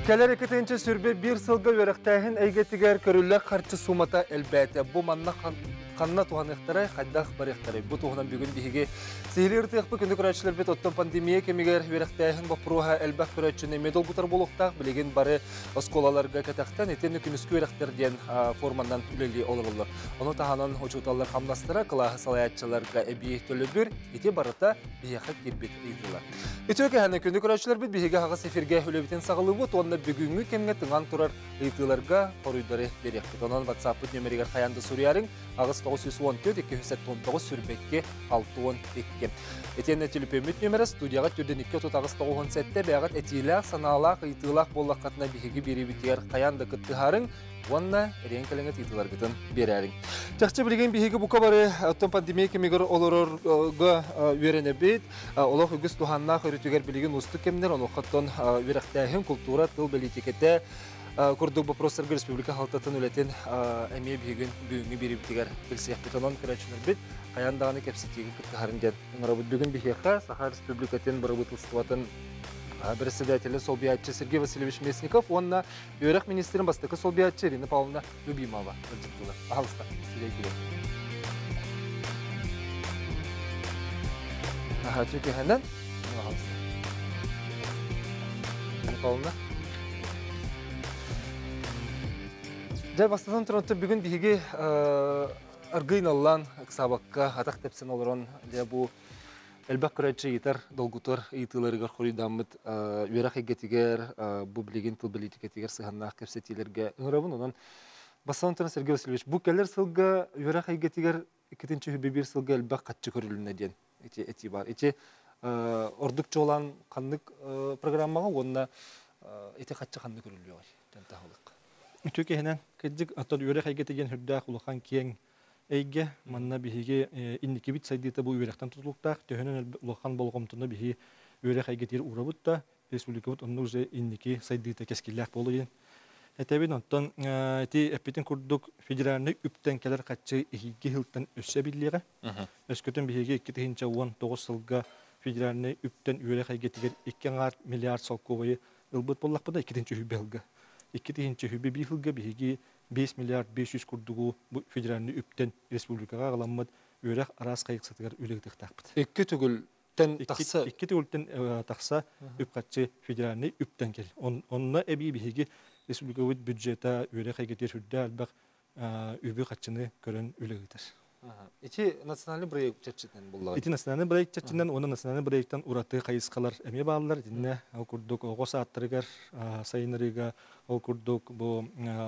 Келер ekitençe sürbe bir sılga verəktəhin əygətigər körüllä qarçı sumata elbətə. Bu manna qanna tuğan iqtaray, qaddaq bar iqtaray. Bu tuğunan bugün bihigi sihirli irtiqbi kündü körəçilər bet ottan pandemiya kemiger verəktəhin bapruha elbət körəçini medal qutar boluqtaq bilgin bari oskolalarga kataqtan eten küniskü verəktər diyen formandan üleli olurlar. Onu tahanan hoçutallar hamnastıra qılahı salayatçılarga əbiyi tölübür, eti barıta bihaqat girbet eydilər. Ütüke hənə kündü körəçilər bet bihigi hağa sefirge ülebiten sağılığı bu бүгінгі кемге тұңан тұрар ұйтыларға қорыйдары берек. Бұтынан WhatsApp нөмерігер қаянды сұрыярың ағыз 914-219 сүрбекке 612. Етені телепемет нөмері студияға түрден 2-9-17 бәғат әтейләқ, саналақ, ұйтылақ болақ қатына бігігі бері бітігер қаянды күттіғарың, онна ренкеліңі ұйтыларғытын берәрің. Жақшы білген бігігі бұқа бары өттен пандемия кемегер олырға верені бейт, олық үгіз тұханна қөрітігер білген ұсты кемдер, оны қаттан верақтайын культура, тыл білетекеті, Күрдік вопростарға республика халтатын өлетін әмей бігін бүгінгі бері бітігер білсек бұтанан көрәчінер біт, қаяндағаны кәпсеттегі күттіғарын ден. Ұңырабыт бүгін бігеқа Саха республикатын бұры бұтылыстыватын председателі Солбиятчы Сергей Васильевич Местников, онна өйрақ министрін бастықы Солбиятчы Ирина Павловна Любимова. Ағалыста, сілей келер. Түйке хәнен, ағалыста. Ирина Павловна. Жай бастадан тұрынты бүгін бігі арғын аллан сабаққа атақ тәпсен олырын бұл әлбәк күрәтші етер долгутыр етілерігер қоридамыд өйрақ егетігер бұл білеген тыл білетікетігер сығаннақ кәпсетелерге ұңырабын. Онан бастадан тұрын Сергей Васильевич, бұл кәлер сылға өйрақ егетігер 2-ші хүбебер сылға әлбәк қатшы көріліне ден әті бар. Әте ордық жолан қандық программаға онына әте қатшы қанды көрілі бар. Үтөке хенен кэджик атор үрэх айгетеген хүрдәк улахан киен эйге манна биһиге инники бит сайдыта бу үрехтан тутулуктак төһөнөн улахан болгомтуна биһи үрэх айгетер урабутта республикабыт онны уже инники сайдыта кескилләк болуен. Этебин оттон эти эпитин курдук федеральный үптен келер катчы ихиге хилтен өссө биллеге. Өскөтөн биһиге 2019 сылга федеральный үптен үрэх айгетер 2 миллиард солковой ылбыт боллакпыда 2-нче хүбелге. 2-нче хүбе бихилге биһиги 5 миллиард 500 курдугу федеральный үптен республикага аламмат өрөх арас кайыксатыгар үлегдик тақпыт. 2 түгүлтен тақса 2 түгүлтен тақса үпкатчы федеральный үптен кел. Онна эби биһиги республикабыт бюджета өрөх айгетер хүрдә албак үбү катчыны көрөн үлегдер. Ити национальный проект чатчындан булла. Ити национальный проект чатчындан, оны национальный проекттан ураты кайыскалар эме баалар динне ал курдук ого сааттырыгар сайынырыга ал курдук бу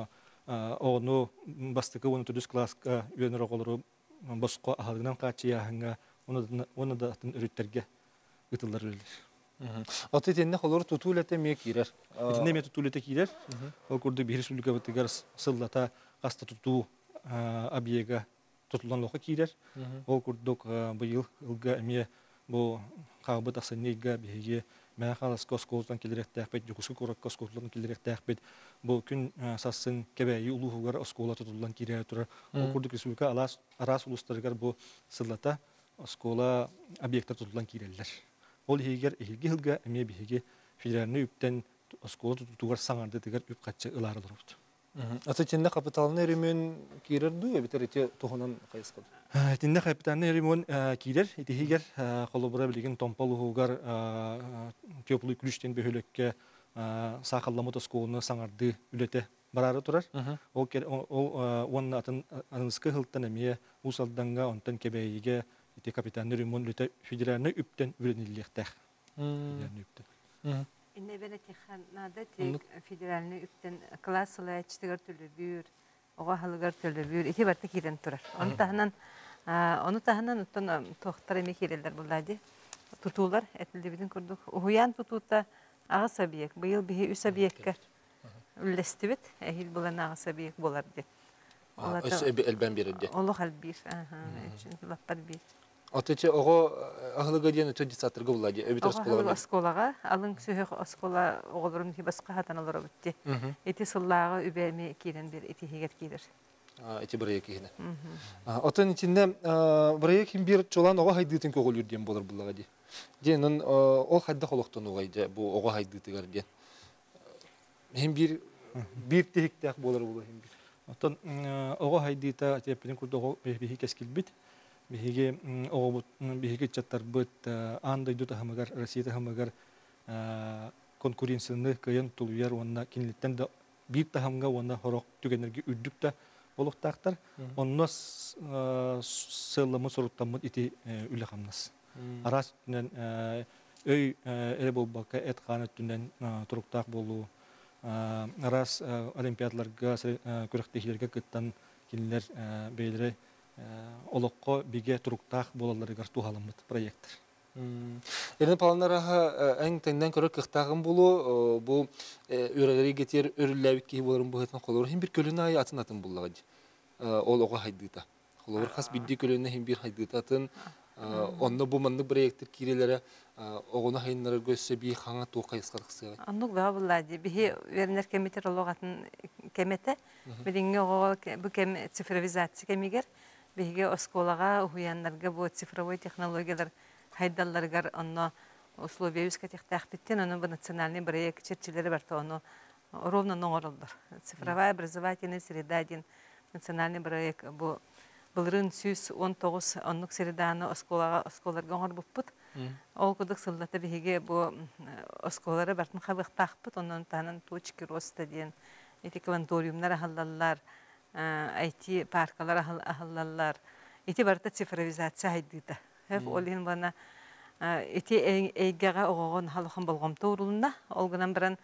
ону бастыкы 13 класска үйөнөр оголору боско ахалгынан качыяханга оны да атын үрүттерге ытылдар үлелер. Атетенне холор тутулете мекирер. Итинне ме тутулете кирер. Ал курдук бир республика битигер сыллата каста туту объега тутулан лоха кирер. Ол курдук быйыл ылга эме бу кабыт асыннега биге мен халас косколтан келеректәк жукусу корак косколтан келеректәк бу күн сасын кебәй улугар оскола тутулан кирер тура. Ол курдук республика арас улустаргар бу сыллата оскола объекттар тутулан кирерлер. Ол егер илге эме биге федеральный үптен оскола тутугар саңарды тегер үп катчы ыларылыр бут. Атетенне капиталны ремон кирерду, битерете тухунан кайыскы. Тинне капиталны ремон кирер, итигер колобура билген томполугар теплый ключтен бөлөккө сакалламы тоскоуну саңарды үлете барары турар. Ол онна аныскы хылттан эме усалданга онтан кебейге ити капиталны ремон үлете федеральный үптен үренилектек. Инне белетихан нада тек федеральный үптен классылы чтыгар төлөбүр, ого халыгар төлөбүр, ити барты кирен турар. Оны таханан оттон тохтар эме кирелдер буллады. Тутулар этилдебидин курдук. Уян тутута агыс объект. Быйыл биһи үс объектке үллестибит. Эхил булан агыс объект болар ди. Өс элбен берди. Олох албир. Лаппар бир. Атече ого ахлыга ден өтөдисатырга булады. Өбүт осколага. Осколага алын сөйөк оскола оголорун хибаска хатаналар битти. Эти сыллага үбеме кирен бир эти хигет кидер. Эти проект киһине. Отон ичинде проект бир чолан ого хайдытын көгөл үрден болор буллага ди. Денин ол хайда холоктон угайды бу ого хайдытыгар ден. Hem bir tehiktek bolar bulu hem bir. Оттон ого хайдыта теппинин курда ого биһи кескилбит. Биһиге ого биһиге чаттар быт андай дута хамагар Россия хамагар конкуренцияны кыйын тулуяр онна кинлиттен да бир тахамга онна хорок түгенерге үддүк та болуктактар. Онно сылымы соруттамыт ити үле хамнас. Арас түнен өй эре болбакка эт ханы түнен туруктак болуу. Арас олимпиадаларга көрөктөгүлөргө кыттан кинилер бейлери олокко биге туруктак болаларыгар тухаламыт проекттер. Эрне планлараха эң тенден көрө кыктагын болу бу өрөлөрү кетер өрүллөбүт ки болорун бу хетен колор хим бир көлүнө ай атын буллагы. Ол ого хайдыта. Колор хас бидди көлүнө хим бир хайдытатын онда бу манды проекттер кирелери огону хайннары көссө би хаңа туукай ыскарыксы. Аннук да буллади бихи вернер метеорологатын кемете билинге ого бу кем цифровизация кемигер биге осколага уяннарга бу цифровой технологиялар хайдалларгар онно условия үскәтехтәхбиттен аны бу национальный проект черчилери барта аны ровно ноңоролдор. Цифровая образовательная среда один национальный проект бу Былырын 119 оннук середаны осколарга оңор буппут. Ол кудук сыллата биһиге бу осколары бартын хабыктакпыт, оннан танын точки роста диен эти кванториумнар ахаллаллар, IT паркалар ахаллаллар. Эти барта цифровизация хайдыта. Хеп олин бана эти эйгага огон халыхын болгомто урулунда, ол гынан баран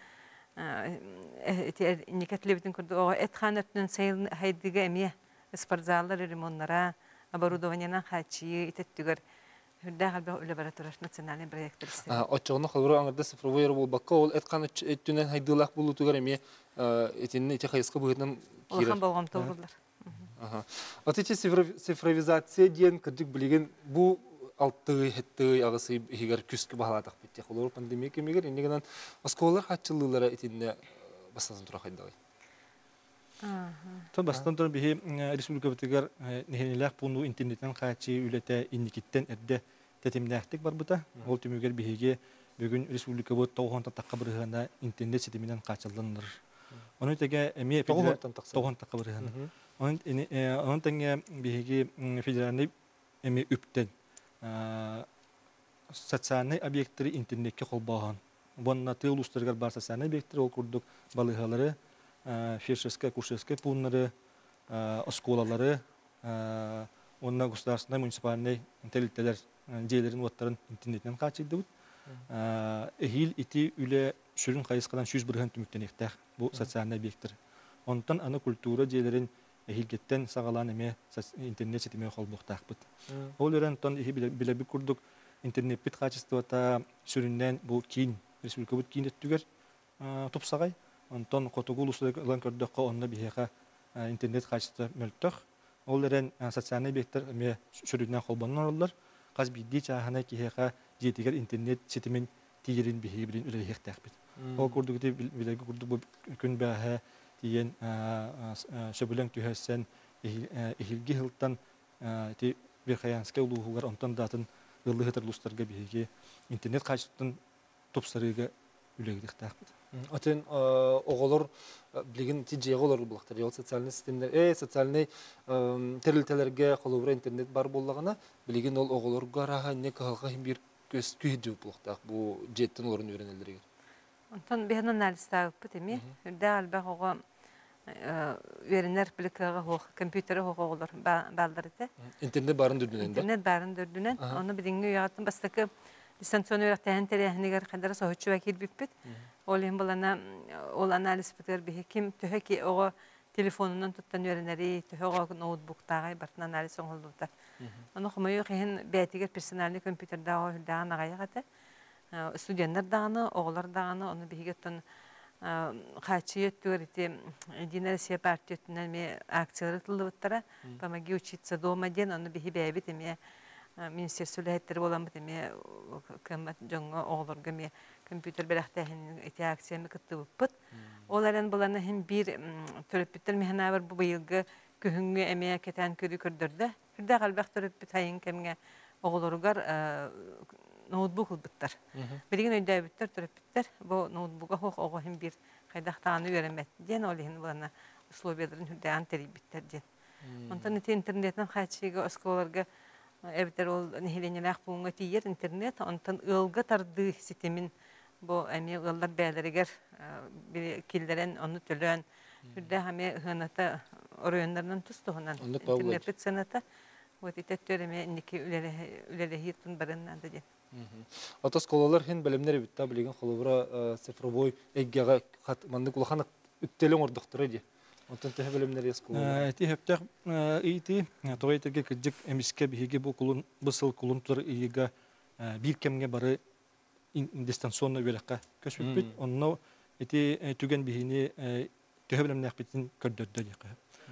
эти никатлебитин курду эт ханаттын сайын хайдыга эмие спортзаллар ремонтнара, оборудованиянан хачи итеттигер хүрдэ халба лаборатория национальный проект исте. Очогно халбыр аңырда цифровой болбакка ол эткан өттүнөн хайдылак булутугар эме этинне эти хайыска бугунан кирер. Олхан болгом тоғырлар. Отече цифровизация диен кырдык билеген бу алты хетты агысы хигер күскө багалатак битте. Олор пандемия кемигер эндеген осколар хатчылыклары этинне бастан тура хайдагай. Тон бастан тон бихи республика битигер нехенелек пунду интернеттен хачи үлете инникиттен эрде тетимнәхтик бар бута. Ол түмүгер бихиге бүгүн республика бу тоғонта такка бирганда интернет сетиминен качылдыныр. Оны теге эме тоғон такка бирганда. Оны теге бихиге федеральный эме үптен социальный объекттери интернетке колбаган. Бонна тылустыргар бар социальный объекттер ол курдук балыгалары фельдшерская, кушерская пуннары, осколалары, онна государственный, муниципальный телителер дейлерин уаттарын интернеттен качылды. Эхил ити үле сүрін қайысқадан 100 бірген түміктен ектәк бұл социальный объекттер. Онтан аны культура дейлерин эхилгеттен сағалан эме интернет сетеме қолбуқтақ бұд. Ол өрен тон эхи білебі күрдік интернет бит качествота сүріннен бұл кейін, республика бұд кейін еттігер топсағай. Онтон котугул услуган көрдөккө онна бихека интернет качество мөлтөх. Ол эрен социальный объекттер эме сүрүнөн колбоннор олар. Каз бидди чахана кихека жетигер интернет сетимен тигерин бихи билин үлехтәкбит. Ол курдугуте билеги курду күн баха тиен сөбүлөң түһәссен эхилги хылтан ти верхаянская улуугар онтон датын ыллы хытырлустарга бихиге интернет качествотун топсарыга үлегдектәкбит. Отен оголор билген тиже оголор булактар. Ял социальный системалар, социальный терилтелерге колобра интернет бар боллагына билген ол оголорга раха не калга бир көз күйдү булактак. Бу жеттин орун үйрөнөлөргө. Онтон бен анализ тагып эми, дал багога үйрөнөр билкага хок компьютер хок оголор балдырды. Интернет барын дүрдүнөн. Интернет барын дүрдүнөн. Аны билген уягатын бастакы дистанционный тәһән тәрәһнигәр кадәр сохочу вакит биппит. Олен булана ол анализ битер бихи ким төһәки ого телефонунан туттан йөренәри төһәгә ноутбуктагы бартын анализ оңолдута. Аны хомой хен бәтигер персоналный компьютерда дагы агайгата. Студентлар дагы, оглар дагы аны бихиге тон хачиет төрите Единая партиятынан ме акциялар тылдыттара. Помоги учиться дома ден аны бихи бәбит эме министерство ләһәттер болам бит эме кемат жаңга огларга ме компьютер беләхтәһен акцияны кыттыбыппыт. Олардан буланы һәм бир төрөппүттер механа бар бу быелгы көһүнгө эмия кетен көрү көрдөрдө. Хүрдә галбак төрөппүт хайын кемгә огларыгар ноутбук булбыттар. Билген өйдә биттер төрөппүттер. Бу ноутбука хок ого һәм бир кайдактаганы үйренмет ден олин бана условияларын хүрдән терибиттер ден. Онтан интернеттен хачыга осколарга эбитер ол нехиленелек буңга тиер интернет онтан ылга тарды системин бу эми ыллар бәлерегер бир килдерен оны төлөн хүрдә хаме хыната орыйоннардан тустугунан интернет сената вот это төреме ники үлеле хитун барыннан ден. Ата сколалар хин белемнәре битта билеген холовра цифровой эггәгә мандык улаханы үттелен ордыктыры ди. Онтан тәһә белемнәре сколалар. Эти хептер ити тойтеге кыҗык эмискә биһиге бу кулун бысыл кулун тур ига бир кемгә бары дистанционно беләккә көчүп бит. Онны эти түгән биһини тәһә белемнәр битин көрдөрдө ди.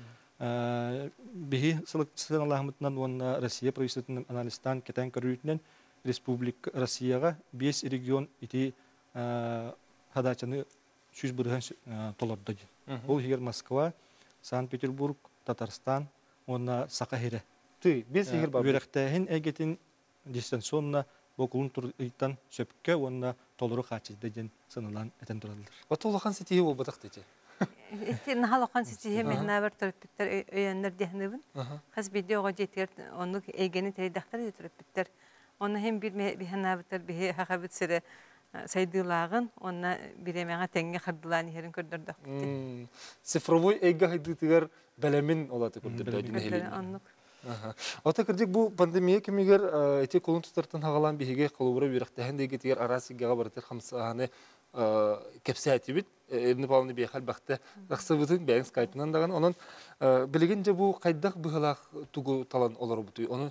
Биһи сылыктан Аллаһмытнан онна Россия правительствотунун анализтан кетен көрүтүнөн Республика Россияга 5 регион ити хадачаны сүз бұрыған толырды. Бұл егер Москва, Санкт-Петербург, Татарстан, онна Сақахире. Ты, без егер бар. Үйректәйін әгетін дистанционна бұқылын тұрыйтан сөпке, онна толыры қачызды ден сынылан әтен тұрадылыр. Аты олақан сетейі ол батақ дейді? Нахал оқан сетейі мен нәбір тұрыппеттер өйенлер дегінебін. Қаз бейде оға жетер, оны әйгені тәрейдақтар өтіріппеттер. Оны hem bir bihanabıtır bir hakabıt sere saydıların ona biremeğe tenge kırdılan yerin kördürdük. Sıfırvoy ege haydıtıgar belemin oladı kördürdü. Anlık. Ata kırdık bu pandemiye kimiger eti kolun tutartan hagalan bihige kolubura biraktahen de getiger arası gaga baratır hamsahane kepsiyati bit. Erini palanı bir hal baktı. Raksabıtın beğen Skype'dan dağın onun bilegince bu kaydak bıhalak tugu talan olur butuy. Onu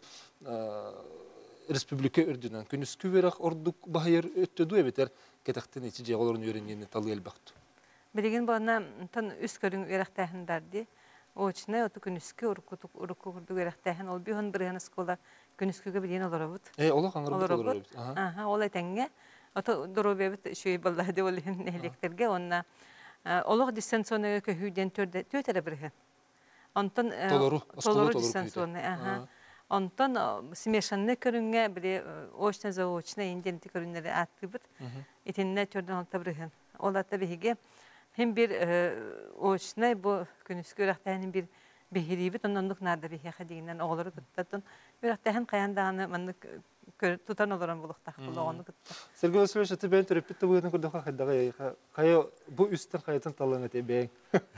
Respublika ördünen künüskü verak orduk bahayır öttüdü ebeter ketakten içice olurun öğreniyeni talı elbaktı. Bilgin bana tan üst körün öğretmen derdi. O içine otu künüskü urku kurdu öğretmen ol bir hon bir yana skola künüsküge bilgin olur abut. Ola kanır olur abut. Aha olay tenge. Otu duru bebet şey vallahi de olin elektrikge onna olaq distansiyonu köhüden tötere birhe. Ondan toluru distansiyonu aha. Ondan смешанны көрүнгө бире очна заочна инденти көрүнөлөр аттыбыт. Итинне төрдөн алта бирген. Ол ата биге hem bir очна бу күнүскө рахтанын бир бехирибит ондук нада бихе хадигинен оголору кыттатын. Бирахтан каяндаганы мандык тутан олорон булуктак болгону кытты. Сергей Васильевич ты бен терапевт буйдун көрдөкка хадага кая бу үстөн каятын таллаңа тебе.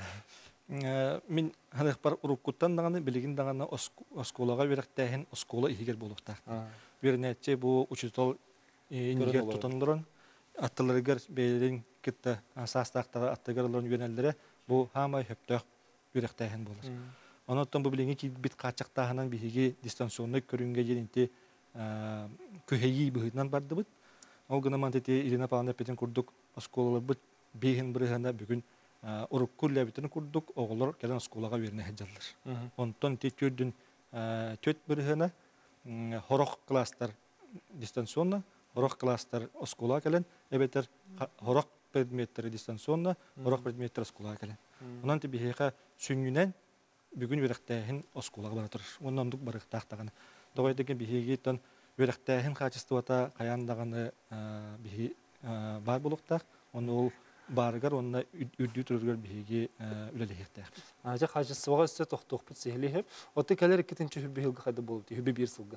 Min hanıqpar urukkutan dağını bilgin dağını oskolaga verəktəhin oskola ihigər boluqtaq. Bir nətçe bu uçutol inigər tutanılırın, attılarıgər beylerin kitta sastaqtağı attıgarılırın yönəllərə bu hamay höptəq verəktəhin bolur. Ondan bu bilgin ki bit qaçaqtağının bihigi distansiyonlu körüngə yerinti köheyi bihidnan bardı bit. O gınaman teti Irina Pavlovna Petin kurduk oskolalı bit behin birihanda bugün urukkulla bitini kurduk oğullar gelen skolaga verine hecallar. Ondan tetürdün töt birihana horok klaslar distansiyonla, horok klaslar oskola gelen, ebeter horok predmetleri distansiyonla, horok predmetleri oskola gelen. Ondan te biheka süngünen bugün verektehin oskolaga baratır. Ondan duk barıqtaqtağını. Doğaydaki bihegitan verektehin kaçıstuvata kayandağını bihi var buluqtaq. Onu ol bargar onunla ürdüğü türgör bihiги ülelehekte. Aja hacısı vaga üstü toxtuq bit sehlihip. Otu keler ikitinci hübbi hilga qayda bolupdi, hübbi bir sılga.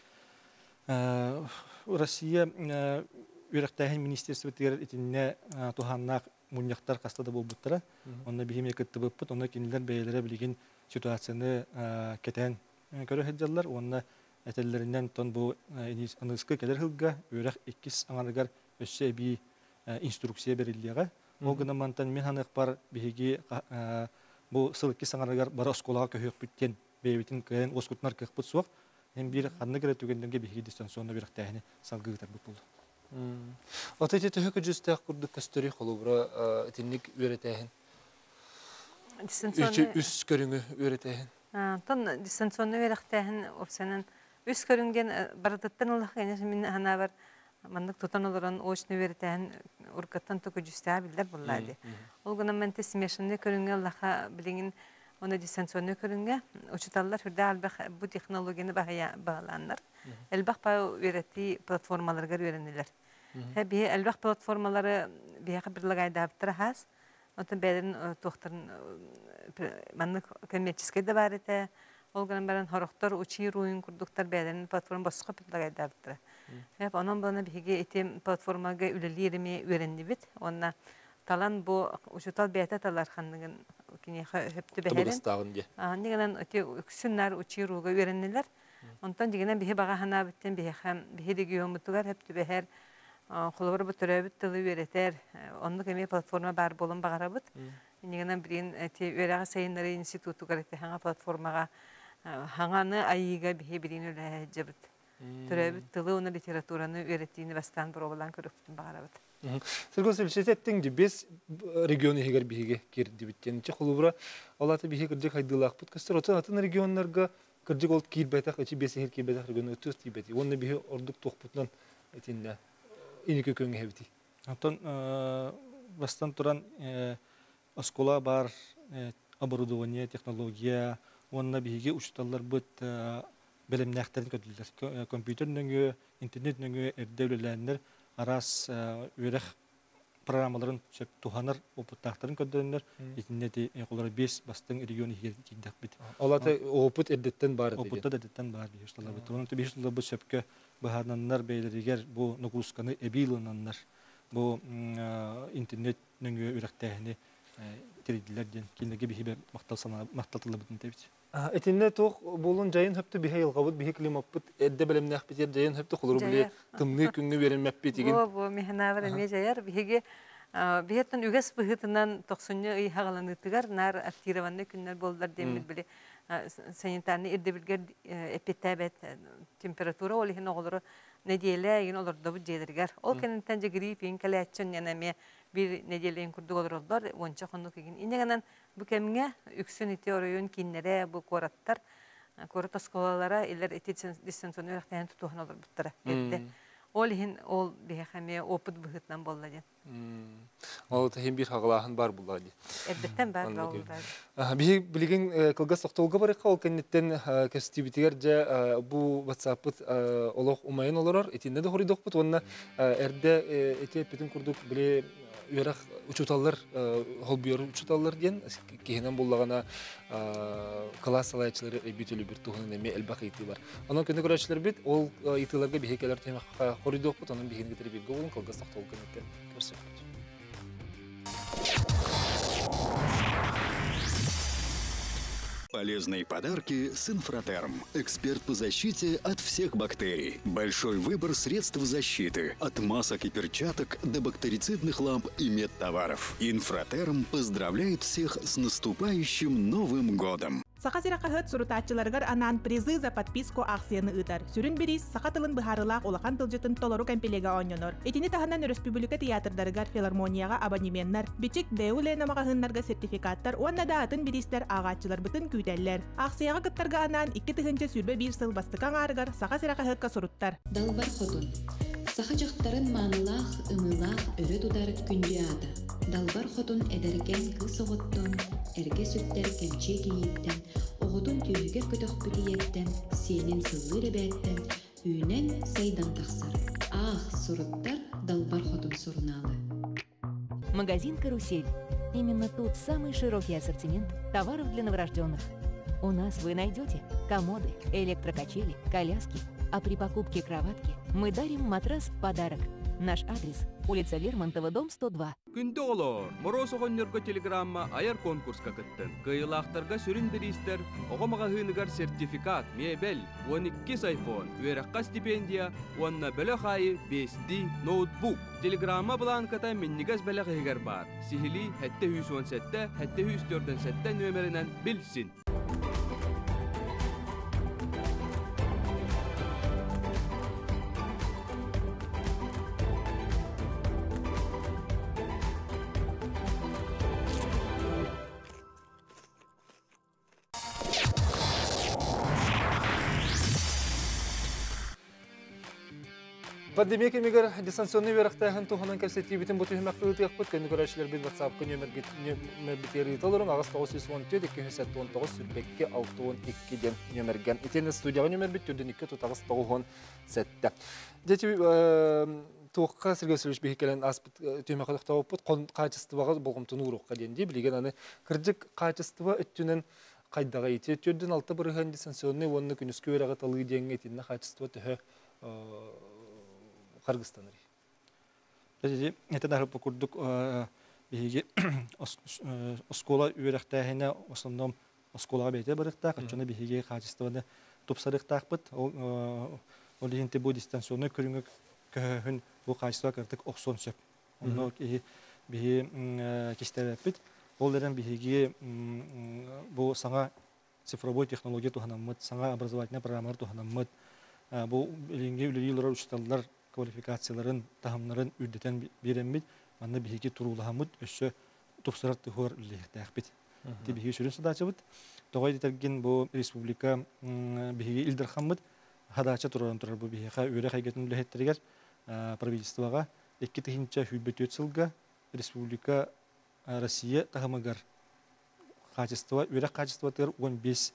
Россия ürektehin ministerstvi tigerer itinne tuhannak munyaktar kastada bolbuttara. Onda bihim ekitти bıppıt, onda kiniler beylere bilgin situasiyonu keten körü hecjallar. Onda etellerinden ton bu anıskı keler hilga ürek ikkis anargar össe bir instruksiya berilliğe. O günü mantan men hanıqpar bihigi bu sılıkki sanargar bara oskolaga köhök bütten beybitin kayın oskutnar kıqpıt suaq. Hem bir qanны kere tügendenге bihigi distansiyonda bir iqtahini salgı gitar bu buldu. Oteti tühükü cüstəq kurduk kastöri xolubra etinlik öğretehin. Üst körüngü öğretehin. Ton distansiyonda bir iqtahin opsiyanın üst körüngen baradattan Allah kaynaşı min hana var. Mandık tutan olaran oçnu öğretehin urkattan toku cüstəq biller bulladı. Ol günü mente smешанный körünge Allah'a bilingin onu distansiyonda körünge uçutallar hürde albaq bu teknolojini bağlanlar. Elbaq pa öğreti platformalarga öğrenirler. Bi elbaq platformaları biyaqa birligayda aptırahas. Ondan bäden tohtarın manlık kommerçiske de var ete. Olgan baran horoktor uçi ruin kurduklar bäden platform basqa pitлагайдартыр. Hep onun bana bir etim platformaga ülelirimi öğrendi bit. Onna talan bu uçutal bäte talar xanlığın kini hepti Тобы beheren. гастагын ди. Нигенен öte üksünler uçi ruga öğrendiler. Ondan digenen bihi baga hana bitten bihi hem bihi de giyomutlar hepti beher. Kulubur bu türebit tılı öğreter. Onun kemi platforma bar bolun bagarabıt. Nigenen birin öte öğreğe sayınları institutu garete hanga platformaga hanganı ayıga bihi birin öyle cebit. Türebit tılı onu literaturanı öğrettiğini bastan bir olan körüktün bagarabıt. Сергей Васильевич, еттің де бес регионы егер биге кирди биттен. Че холубра алаты биге кирдик хайдылак бут. Кастер атын регионнарга кирдик ол кирбетак, эчи бес егер кирбетак регионы өтөс тибети. Онны биге ордук тохпутнан этинде. Инике көңө хебити. Антон бастан туран оскола бар оборудование, технология, онна биге учталлар бут белемнәхтерин көтүлөр. Компьютернөңгө, интернетнөңгө эрдәүләннәр арас үрэх программаларын сөп туханар опыттактарын көддөннөр. Итиннети колор 5 бастың регион хирдик бит. Алаты опыт эрдеттен бар диде. Опытта деттен бар ди ушталар бит. Онун 5 жылда бу сөпкө баһананнар бейлеригер бу ногусканы эбиланнар. Бу интернет нөңгө үрәктәһне тиридилерден кинеге бихибе макталтылы битен тебит. Этинне тох болун жайын хөптү бихе йылгабыт, бихе климаппыт, эдде белемнәх битер жайын хөптү холуру биле тымны күңнү беренмәппи деген. Бу мехнавр эме жаяр биһиге бихеттен үгәс быһытынан 90-ны ый хагаланыттыгар нар активанны күннәр болдар демил биле санитарны ирдебилгер эпитәбет температура ол ихне оглары неделе ин оларда бу жедергер. Ол кенен грипп инкаляцион янаме bir nedeleyin kurdu olurlar, onca konu kegin. İnegenen bu kemge üksün iti orayın kinlere bu koratlar, korat oskolalara iller eti distansiyonu öğretmen tutuğun olur buttara. Olihin ol biheme oput bıhıtnan bolladı. Ol hem bir hağlahın var bulladı. Elbette var oldu. Bir bilgin kılgas toktolga var ol kennetten kestibitigerce bu WhatsApp'ı olaq umayın olurlar. Etinde de hori dokput onna erde eti epetin kurduk bile Üyerak uçutallar, holbiyor uçutallar diyen, kehinen bollağına klas salayçıları bütülü bir tuğunun eme elbaq iti var. Onun könde görüşler bit, ol itilarga bir hekeler temek horido okut, onun bir hengiteri bir golun kalgas tahtol könnetten görsek. Полезные подарки с Инфратерм. Эксперт по защите от всех бактерий. Большой выбор средств защиты. От масок и перчаток до бактерицидных ламп и медтоваров. Инфратерм поздравляет всех с наступающим Новым годом. Сақасыра қағыт сұрытатчыларғар анан призы за подписку акцияны ұтар. Сүрін біріз сақатылын бұхарылақ олақан тылжытын толору кәмпелеге ойнонор. Етіні тағынан Республика театрдарығар филармонияға абонементтар, бичік бәуілі намағағынларға сертификаттар, онна да атын бірістер ағатчылар бұтын күйтәлілер. Акцияға қыттарға анан 2 тығынчы сүрбе 1 сыл бастықан арығар сақасыра қағытқа сұрыттар. Далбар ходун. Сақачақтарын манылақ, ымылақ, өрі тудар күнде ады. Далбар ходун эдерген кыз оғыттон, эрге сүттер кемче кейіттен, оғытын түйігер көтөк бүтиеттен, сенен сыллы ребәттен, үйнен сайдан тақсыр. Ах, сұрыттар далбар ходун сұрналы. Магазин «Карусель». Именно тут самый широкий ассортимент товаров для новорожденных. У нас вы найдете комоды, электрокачели, коляски, а при покупке кроватки мы дарим матрас в подарок. Наш адрес – улица Лермонтова, дом 102. Күнді олар, моросоғыннергі телеграмма аяр конкурска кыттын. Кыйлақтарға сүрін бірістер, оғымаға ғынығар сертификат, мебел, 12 айфон, өйраққа стипендия, онна бөлі қайы 5D ноутбук. Телеграмма бланката миннигаз бөлі ғығар бар. Сихили хәтті 117, хәтті 147 нөмерінен білсін. Пандемия кемегер дистанционный верақтайын туғанан кәпсетті бітін бұты хүмәқтілі тұяқпыт, көнді көрәшілер біз WhatsApp-қа нөмірбітері еталырын, ағыз 919 сүрбекке 612 нөмірген. Етені студияға нөмірбіт түрден 2 тұтағыз 9 сәтті. Деті туаққа Сергей Васильевич бейкелен аспыт түйме қадақтау опыт, качествоға болғымтыны ұрыққа денде, білеген аны кірдік качество үттінен қайдаға ете, өттірден алты бұрыған дистанционный, оны күніскі өріға талы денге етінна качество түхі Қырғызстаныр. Это даже покурдук оскола үйрәқтәһенә основном осколага бәйте барыкта, качаны биһиге качествоны тупсарыктакпыт. Ол дигенте бу дистанционный көрүнгө көһүн бу качество кырдык оксон сөп. Оны биһи кистәбәппит. Ол дәрен биһиге бу саңа цифровой технология туханаммыт, саңа образовательный программалар туханаммыт. Бу илинге үлелер учталлар квалификацияларын, тахамнарын үрдетен береммит. Манна биһиге турулахамыт өссө тупсарат төхөр үлехтәхбит. Ти биһиге сүрүн садачыбыт. Тогой дителген бу республика биһиге илдерхаммыт. Хадача туран турар бу биһига үрә хайгатын үлехтергер правительствога 2004 жылга республика Россия тахамагар качество үрә качество төр 15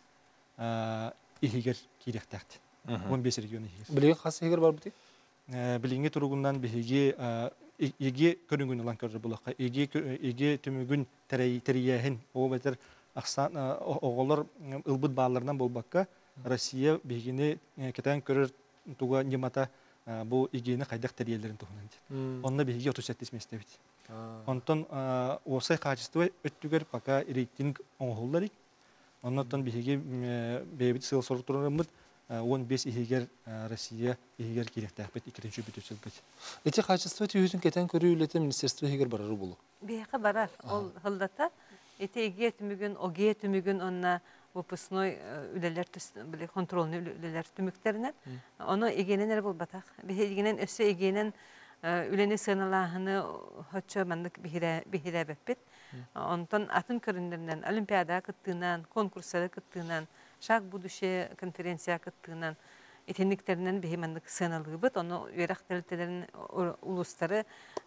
ихигер кирехтәхт. 15 регион ихигер. Билеген хас ихигер бар бити? Билинге тургундан биһиге Эге көрүнгүн улан көрү булакка эге төмөгүн терияһин о бетер аксан оголор ылбыт бааларынан болбакка Россия бегине кетен көрөр туга немата бу игени кайдак териялерин тухунан. Онна беги 37 местебит. Онтон осай качество өттүгөр пока рейтинг оңголларик. Оннотон беги бебит сыл сортурумут 15 ихигер Россия ихигер кирехтәхбет 2-нче бүтүсөлбөт. Эти качество түйүзүн кетен көрүүлөтө министерство ихигер барары болу. Бияка барар. Ол хылдата эти иге түмүгүн, оге түмүгүн онна выпускной үлелер биле контрольный үлелер түмүктеринен. Оны игенен болбатак. Бигенен өсө игенен үлени сыналаһыны хоччо мандык бихиребеппит. Онтон атын көрүндөрүнөн олимпиада кыттыынан, конкурслар кыттыынан Шаг будущее конференция кыттыынан этенниктеринен бехемандык сыналыгыбыт, оны үйрәк тәлтелерин улустары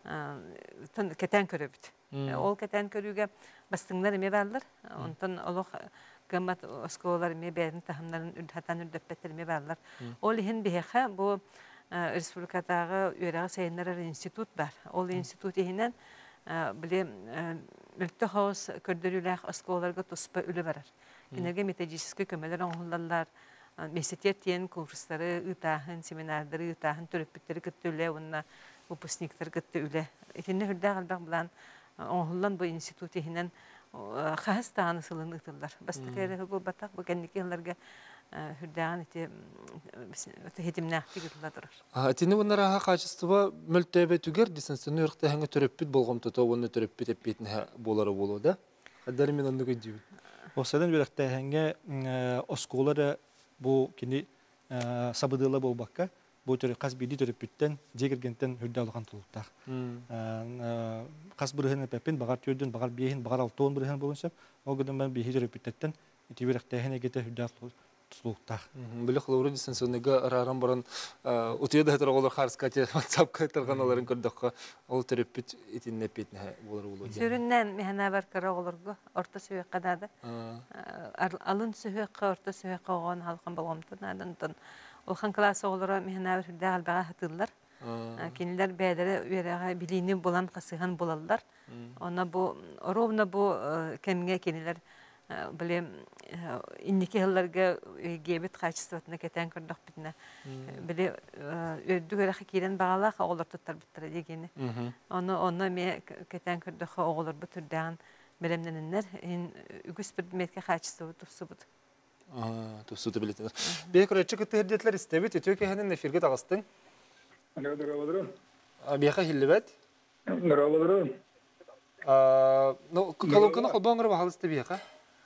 кетен көрөбүт. Ол кетен көрүүгө бастыңдар эме барлар, онтон олох гаммат осколар эме бәрин тахамнарын үрдәтан үрдәппеттер эме барлар. Ол ихин бехе бу республикадагы үйрәк сайыннар институт бар. Ол институт ихинен биле мөлтө хаус көрдөрүләк осколарга туспа үле барар. Кинерге методический көмөлөр оңголлар, месетер тиен курстары, ытаһын, семинардары, ытаһын төрөппүттери кыттыле, онна выпускниктер кыттыле. Этинне хүрдә галбак булан оңголлан бу институт ихинен хас таанысылын ытылдар. Бастыкere бу батак бу кенникелерге хүрдәгән ите хетимнәхти кытылдыр. Этинне bunlara качество мөлтөбө түгер дистанционный үртәһәңгә төрөппүт болгом тото, онны төрөппүт эппетне болары болу да. Хәдәр мен онны көдү. Осадан үрәктәһәңгә осколары бу кини сабыдыла болбакка, бу төрө каз биди төрөппүттен жегергенден хүрдә алган тулуктак. Каз бирһен пепен багар төрдөн багар бейин багар алтон бирһен болонса, ол гыдан мен бейин төрөппүттен ити үрәктәһәңгә гете хүрдә тулуктак. Биле хлору дистанционныйга араран баран утыйда хәтер оголор харскате WhatsApp-ка торганаларын көрдөккө ол төрөппүт итинне петне болар болот. Сүрүннән механа бар кара оголорго орта сөйөк кадады. Алын сөйөк орта сөйөк огон халкын болгомтун адан Олхан класс оголора механа бар хүрдә албага хатыллар. Кинилер бәдәре үрәгә билини булан касыган булаллар. Она бу ровно бу кемгә кинилер биле инники хылларга гебет качествосына кетен көрдөх битне. Биле өдүгөрө хакирен багалак оголор туттар биттер дегени. Оны ме кетен көрдөх оголор бу түрдән белемненнер үгүс предметке качество тусубут. Тусуты билетер. Бекөрөчү кытырдетлер истебит, өтөкө ханын эфирге тагыстың. Здорово. Бияка хиллебет? Здорово. Ну, колонканы холбоңгыр бахалысты бияка.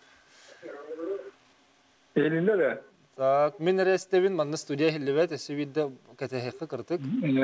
Элинде да. Так, мен рестебин манна студия хиллебет, эсибидде катехекка кыртык.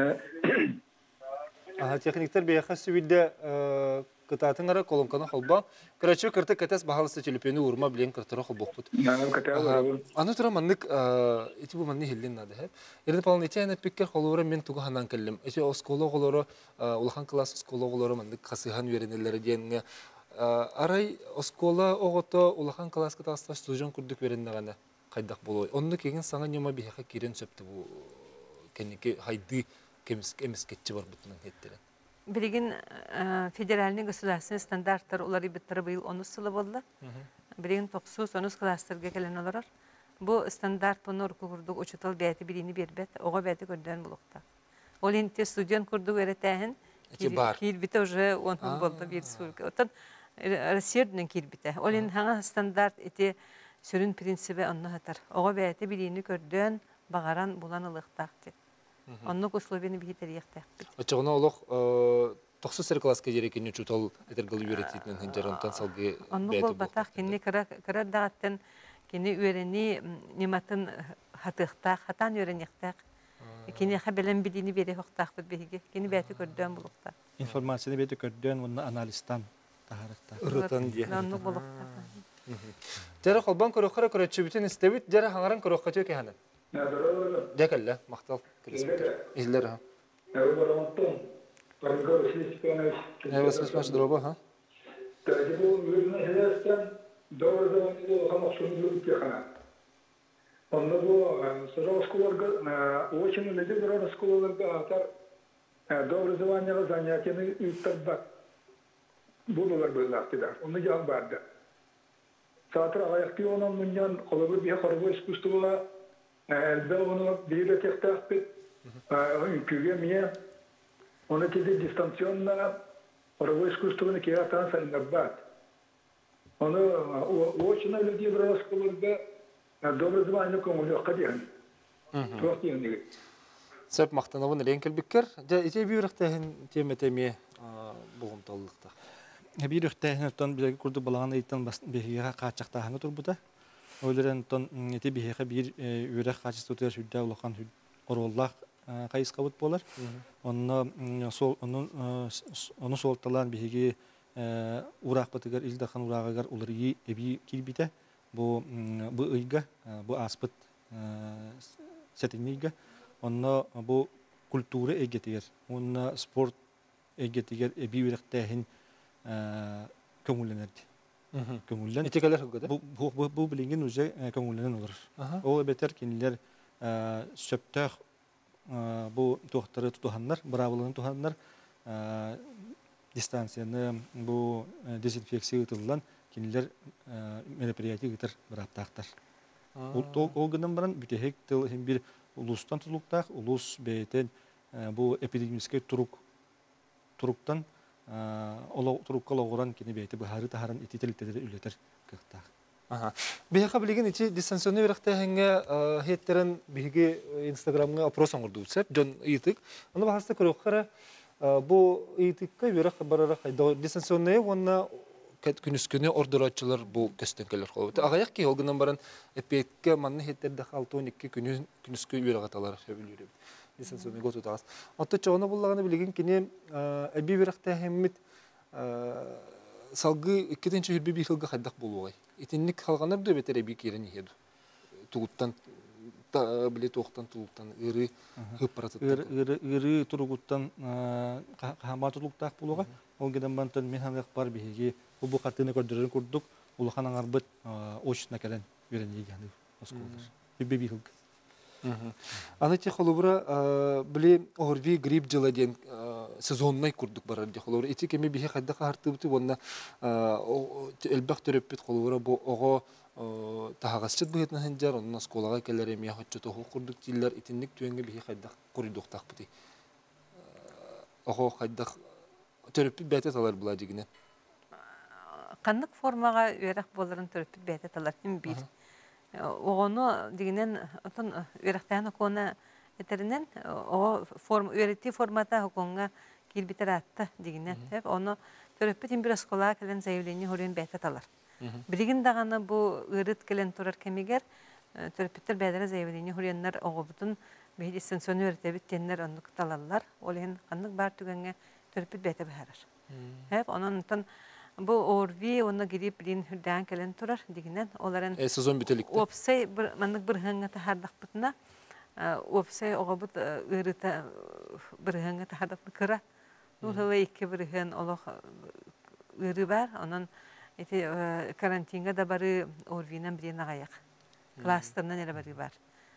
Техниктер бияка сибидде кытатыңара колонканы холбоң. Көрөчү кыртык катес бахалысты телефону урма билен кыртыра холбоктут. Аны тура маннык ити бу манны хиллин нады хеп. Ерде полнетяна пиккер холора мен туга ханан келлим. Эти осколо голоро улахан класс осколо голоро маннык касыхан веренелер дегенге арай оскола огото улахан класска тасташ стужон курдук вереннегане кайдак болой. Онны кеген саңа нема бияка кирен сөптү бу кенеке хайды кемискетчи бар бутунан хеттерен. Билигин федеральный государственный стандарттар улары биттер быйыл 10 сылы болду. Билигин 9-10 класстарга келен олар. Бу стандарт буну курдук учутал бәйти билини бербет, ого бәйти көрдөн булукта. Ол инте студент курдук эретәһин. Кирбите уже он болду бир сурка. Отан рассерден кирбите. Ол ин хаңа стандарт эти сүрүн принципи онно хатар. Ого бәйти билини көрдөн багаран булан ылыктак. Онно условияны бихитериектәк. Очогона олох 9 класска жерекени чутал этергал үйрөтүтүнөн хенжаронтан салгы бәйти. Онно бол батак кини кара дагаттан кини үйрени нематын хатыктак, хатан үйренектак. Кини хабелен бидини бере хоктак бит беге. Кини бәйти көрдөн булукта. Информацияны бәйти көрдөн, уны анализтан тахарыкта. Ырытан ди. Онно булукта. Жара холбан көрөккөрө көрөчүбүтүн истебит, жара хаңаран көрөккө төкө ханын. Декелле, мактал. Излер ха. Дроба, ха? Онда бу школаларга, очень лидер школаларга атар образованиега занятияны үттөрбөк. Булулар булактыдар. Оны жан барды. Сатыр аяқты онан мындан колобу бия корбу искусствола элбе оны бийле тектакпит. Үкүгө мие оны теде дистанционно корбу искусствоны кеатан сайнабат. Оны очень лидер школаларга добрый звание көңүлү кадыгын. Тоқтыгын. Сәп мактанабын ленкел биккер. Жа ите биректен теметеме бугумталлыкта. Биректен тон биге курду баланы иттен бегега качактаганы турбута. Ойлорен тон ите бегега бир үрек качыстырыр сүддә улакан ороллак кайыскабыт болар. Онны сол оны солталан бегеге урак батыгар илдахан урагагар уларыгы эби кирбите. Бу ыйга, бу аспыт сетиннига, онна бу культура эгетигер, онна спорт эгетигер эби үректәһин көңүлленерди. Көңүллен. Итекелер хөгөдө. Бу билingen үзе көңүлленен олар. Ол бетер кинилер сөптөх бу тохтары тутуханнар, бравылын туханнар, дистанцияны бу дезинфекция ытылган кинилер мероприятие гытыр бираттактар. Ол гынан баран бүтехек тыл бир улустан тулуктак, улус бейтен бу эпидемический туруктан оло турукка логоран кини бейте бахары тахаран итителиктери үлетер кыктак. Бияка билеген ичи дистанционный веректехенге хеттерен биге Инстаграмга опрос оңордуусеп, жон ыйтык. Аны бахаста көрөккара бу ыйтыкка верек барара кайда дистанционный онна күнүскүнү ордорочулар бу көстөнкөлөр колбут. Агаяк ки олгунан баран эпетке манны хеттерде 6-12 күнүскү үйрөгаталар сөбүлүрүп. Дистанционный год утагас. Отто чоно буллаганы билген кини эби веректехеммит салгы 2-нче хүрбү бир хылга хаддак болугай. Итинник калгандар да бетер эби керен иһеду. Тугуттан биле токтан тулуктан ыры хыппаратыттар. Ыры туругуттан хаматулуктак болуга. Ол гедан бантан мен ханак бар биге бу катыны көрдөрөн курдук. Улахан аңарбыт очна келен үйренген осколдар. Бибби хылга. Аны те холубра биле орви грипп жыладен сезоннай курдук барар де холубра. Ити кеме биге кайда картыбыты онна элбак төрөппүт холубра бу ого тахагасчыт быгытна хенжар онна сколага келер эме хаччы тоху курдук диллер итинник түөнгө биге кайда курдук такпыты. Ого кайда төрөппүт бәте талар була дигине. Каннык формага үйрәк боларын төрөппүт бәте талар ким бир. Оғону дегенен отон үйрәктән окона этеринен о форма үйрәтти формата оконга кирбитер атты дегенен. Оны төрөппүт имбир школа келен заявление хорен бәте талар. Билигин даганы бу ырыт келен турар кемигер төрөппүттер бәдере заявление хореннар огобутун бе дистанционный үйрәтебит теннер онлук талаллар. Олен каннык бар түгәнгә төрөппүт бәте бәһәрәр. Онан тон бу орви оны грип билин хүрдән келен турар дигенен оларын сезон бителикте. Опсай маннык бер хәңгә тахардак бутна. Опсай огобут ырыта бер хәңгә тахардак кыра. Нуры ике бер хэн олох ыры бар. Анан эти карантинга да бары орвинан бирен агаяк. Кластернан эле бары бар.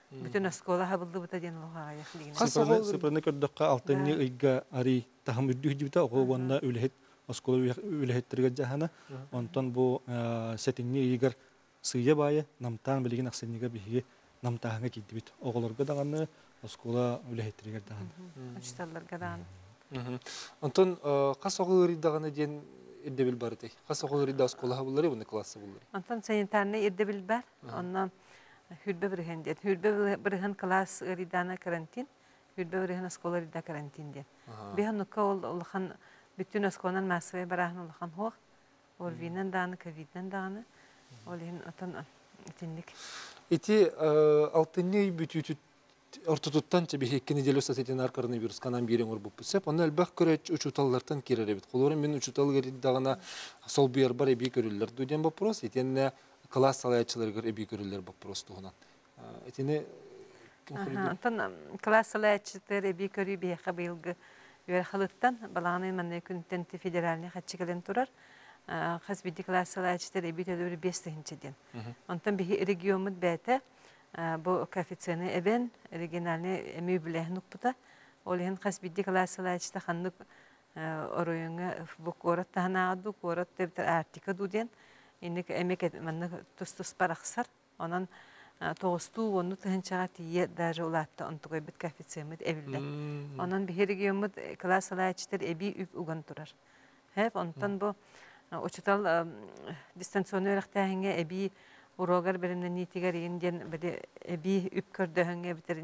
Bütün оскола хабылды бұта ден луға аяқ дейін. Сыпырны көрдіққа алтынны ұйға ари тахым үрді хүдібіта оғы онна өліхет оскола өліхеттірге жағана. Онтан бұл сәтінні ұйғар сүйе байы намтан білеген ақсенеге бігі намтағыңа кейді біт. Оғыларға дағаны оскола өліхеттірге дағаны. Учталларға дағаны. Онтан қас оғы үрдіғаны ден ирдебил барытай. Қас оғы үрді оскола бұлары, бұны классы бұлары. Онтан санитарны ирдебил бар. Онна Hürbe birihen diye. Hürbe birihen klas ridana karantin. Hürbe birihen oskola rida karantin diye. Bihan nukka olhan bütün oskolan masaya barahan olhan hoq. Orvinan dağını, Covid'den dağını. Olihin otan itinlik. Ити алтынны бүтүтү ортотуттан чебе хеккени делөс сатетен коронавирус канан берен ор бупсеп, аны албак көрөч учуталлардан киреребит. Колорун мен учутал гериддагына сол бер бар эби көрүлөр дүйден вопрос. Этенне класс салаячыларга эби көрүлөр вопрос тугунан. Этене Антон класс салаячылар эби көрү бе кабылгы юр халыттан баланы мен күнтен федеральный хатчыгылын турар. Хазбиди класс салаячылар эби төлөр 5 тыгынчыден. Антон бе регионмут бете bu коэффициенты эбен региональный эми билехнук бута. Олен хазбиди класс салаячылар ханнык оройыңа бу корат танаду корат деп артика дуден. Инек эмек манны тус парахсар. Онан тоғысту оны тыгынчага тие даже улатты онтугай бит коэффициент эвилде. Онан бирегиомут класс салаячылар эби үп уган турар. Хеп онтан бу учутал дистанционный рахтаһыңа эби урогар беренен нитигер инден бире эби үп көрдөһөнгө битер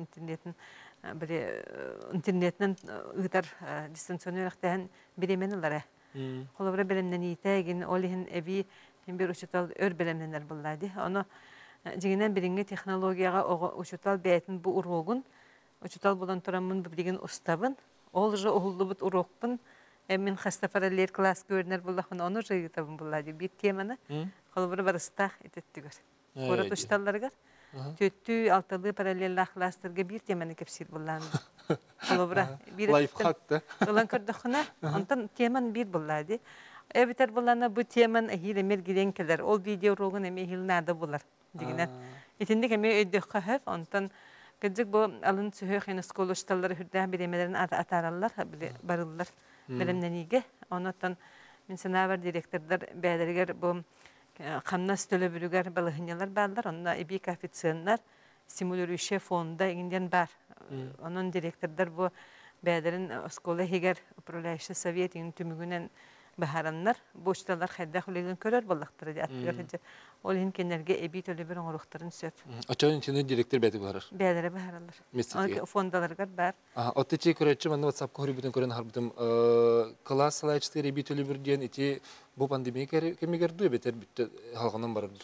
интернеттен ыгытар дистанционный рахтаһын биременелер. Колобра беренен нитеген олихин эби бир учутал өр белемнелер буллады. Аны жигинен биринге технологияга учутал бәйтин бу урогун учутал булан турамын билген устабын ол же оғылдыбыт урокпын мен хастафаралер класс көрнер буллахын оны же табын буллады бир теманы колбур барыстах этеттигер корот учталларга төттү алтылы параллель класстарга бир теманы кепсир булланды колбура бир лайфхакты улан көрдөхүнө антан теман бир буллады эбитер буллана бу теман хилемер гиденкелер ол видео рогун эме хилнада булар дигинен итинде кеме өйдөккө хөп антан кыжык бу алын сөһөх ен сколушталлар хүрдә биремелерин атараллар барыллар белемнениге онотан мен санабар директордар бәдергер бу каннас төлөбүрүгөр балыгынялар балдар онда эби коэффициенттер стимулирующий фонда инден бар онун директордар бу бәдерин школа хегер управляющий совет ин түмүгүнен бахараннар бошталар хайда хулеген көрөр боллактыр аттыр ол ин кенерге эби төлөбүр оңоруктарын сөп ачан интенет директор бәди барар бәдере бахаралар фондаларга бар оттечи көрөчү мында WhatsApp көрүбүтөн көрөн харбытым класс салаачтыр эби төлөбүр диен ити бу пандемия кемигер дуй бетер битте халгынан барар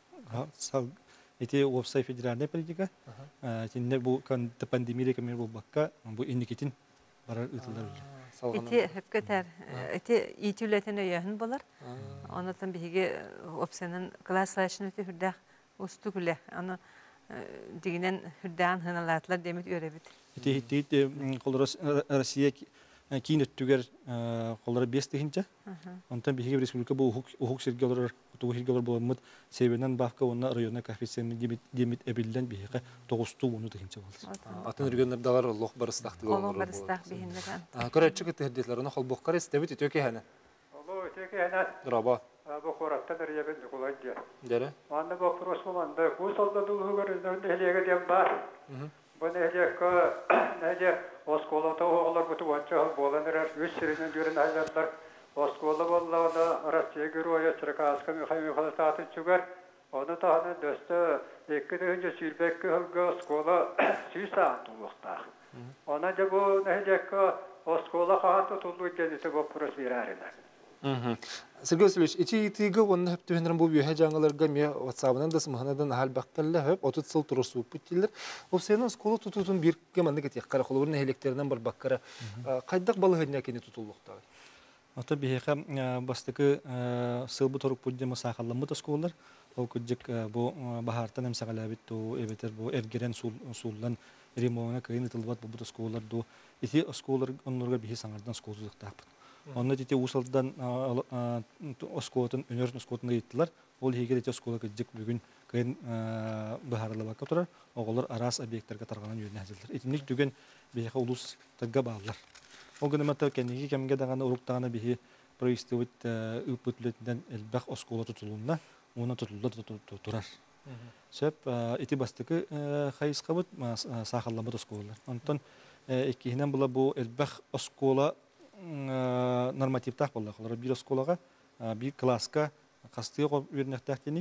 сал ити офсай федеральная политика тинне бу пандемия кемер бу бакка бу индикетин барар ытылдар Ити хөпкөтер, ити итүлетен өйәһен булар. Онотан биге опсенен класслашны үтүрдә усту күлә. Аны дигенен хүрдән хыналатлар демит өребит. Ити колорос Россия кинеттүгер колоры 5 тигинче. Онтан биге республика бу хукук сергелер, туу сергелер булмыт себенен бакка онна районна коэффициент демит эбилден биге 9 уну тигинче булды. Атын үргөннөр дагар лох барыстак дигән. Лох барыстак бигендән. Көрәчү китәһдәтләр аны холбок карыс дәбит итөкә хәнә. Алло, итөкә хәнә. Раба. Бу хоратта бер ябен кулайдя. Дәре. Анда бу просманда кусалда дулгыр дәлегә дигән бар. Бу нәҗәккә нәҗә осколата оглар бу туанча боланыр үз сиренен дөрен айларлар. Оскола боллада Россия героя Черкасска Михаил Халататын чугар. Оны таны дөстө 2-нче сүрбәккә хылга оскола сүйсән тулыкта. Она да бу нәҗәккә оскола хатты тулы дәнете бу просверарына. Сергей Васильевич, ити тиге онны хөптүһенрен бу бүйә жаңаларга ме WhatsApp-дан да смаханадан хал баккалла хөп 30 сыл турысу путилер. Ол сенен школа тутутун бир кеманды кетек кара холурун электеринен бар баккара. Кайдак балыгына кене тутулукта. Ата биһәкә бастыкы сылбы торук пуддема сахалламы тосколлар. Ол күҗек бу бахартан һәм сагалабит ту эбетер бу эргерен суллан ремонга кыйны тылбат бу тосколлар ду. Ити осколлар оннорга биһи саңардан сколзуктап. Онны тите усалдан оскотын өнөрн оскотын ыйттылар. Ол хегер ите оскола күҗек бүгүн кыйын быһарылыбакка турар, оголор арас объекттерге тарганан үйренә хәзерлер. Итинник түген бейхе улус тагга баалар. Ол гынымата кенеги кемге даганы уруктаганы бихи проистывыт ыппытлетден элбах оскола тутулунна, уна тутулда турар. Сөп ити бастыкы хайыскабыт сахалламы осколалар. Онтон эккиһинен була бу элбах оскола нормативтах болла. Холар бир осколага, бир класска кастыга үйренәктәктени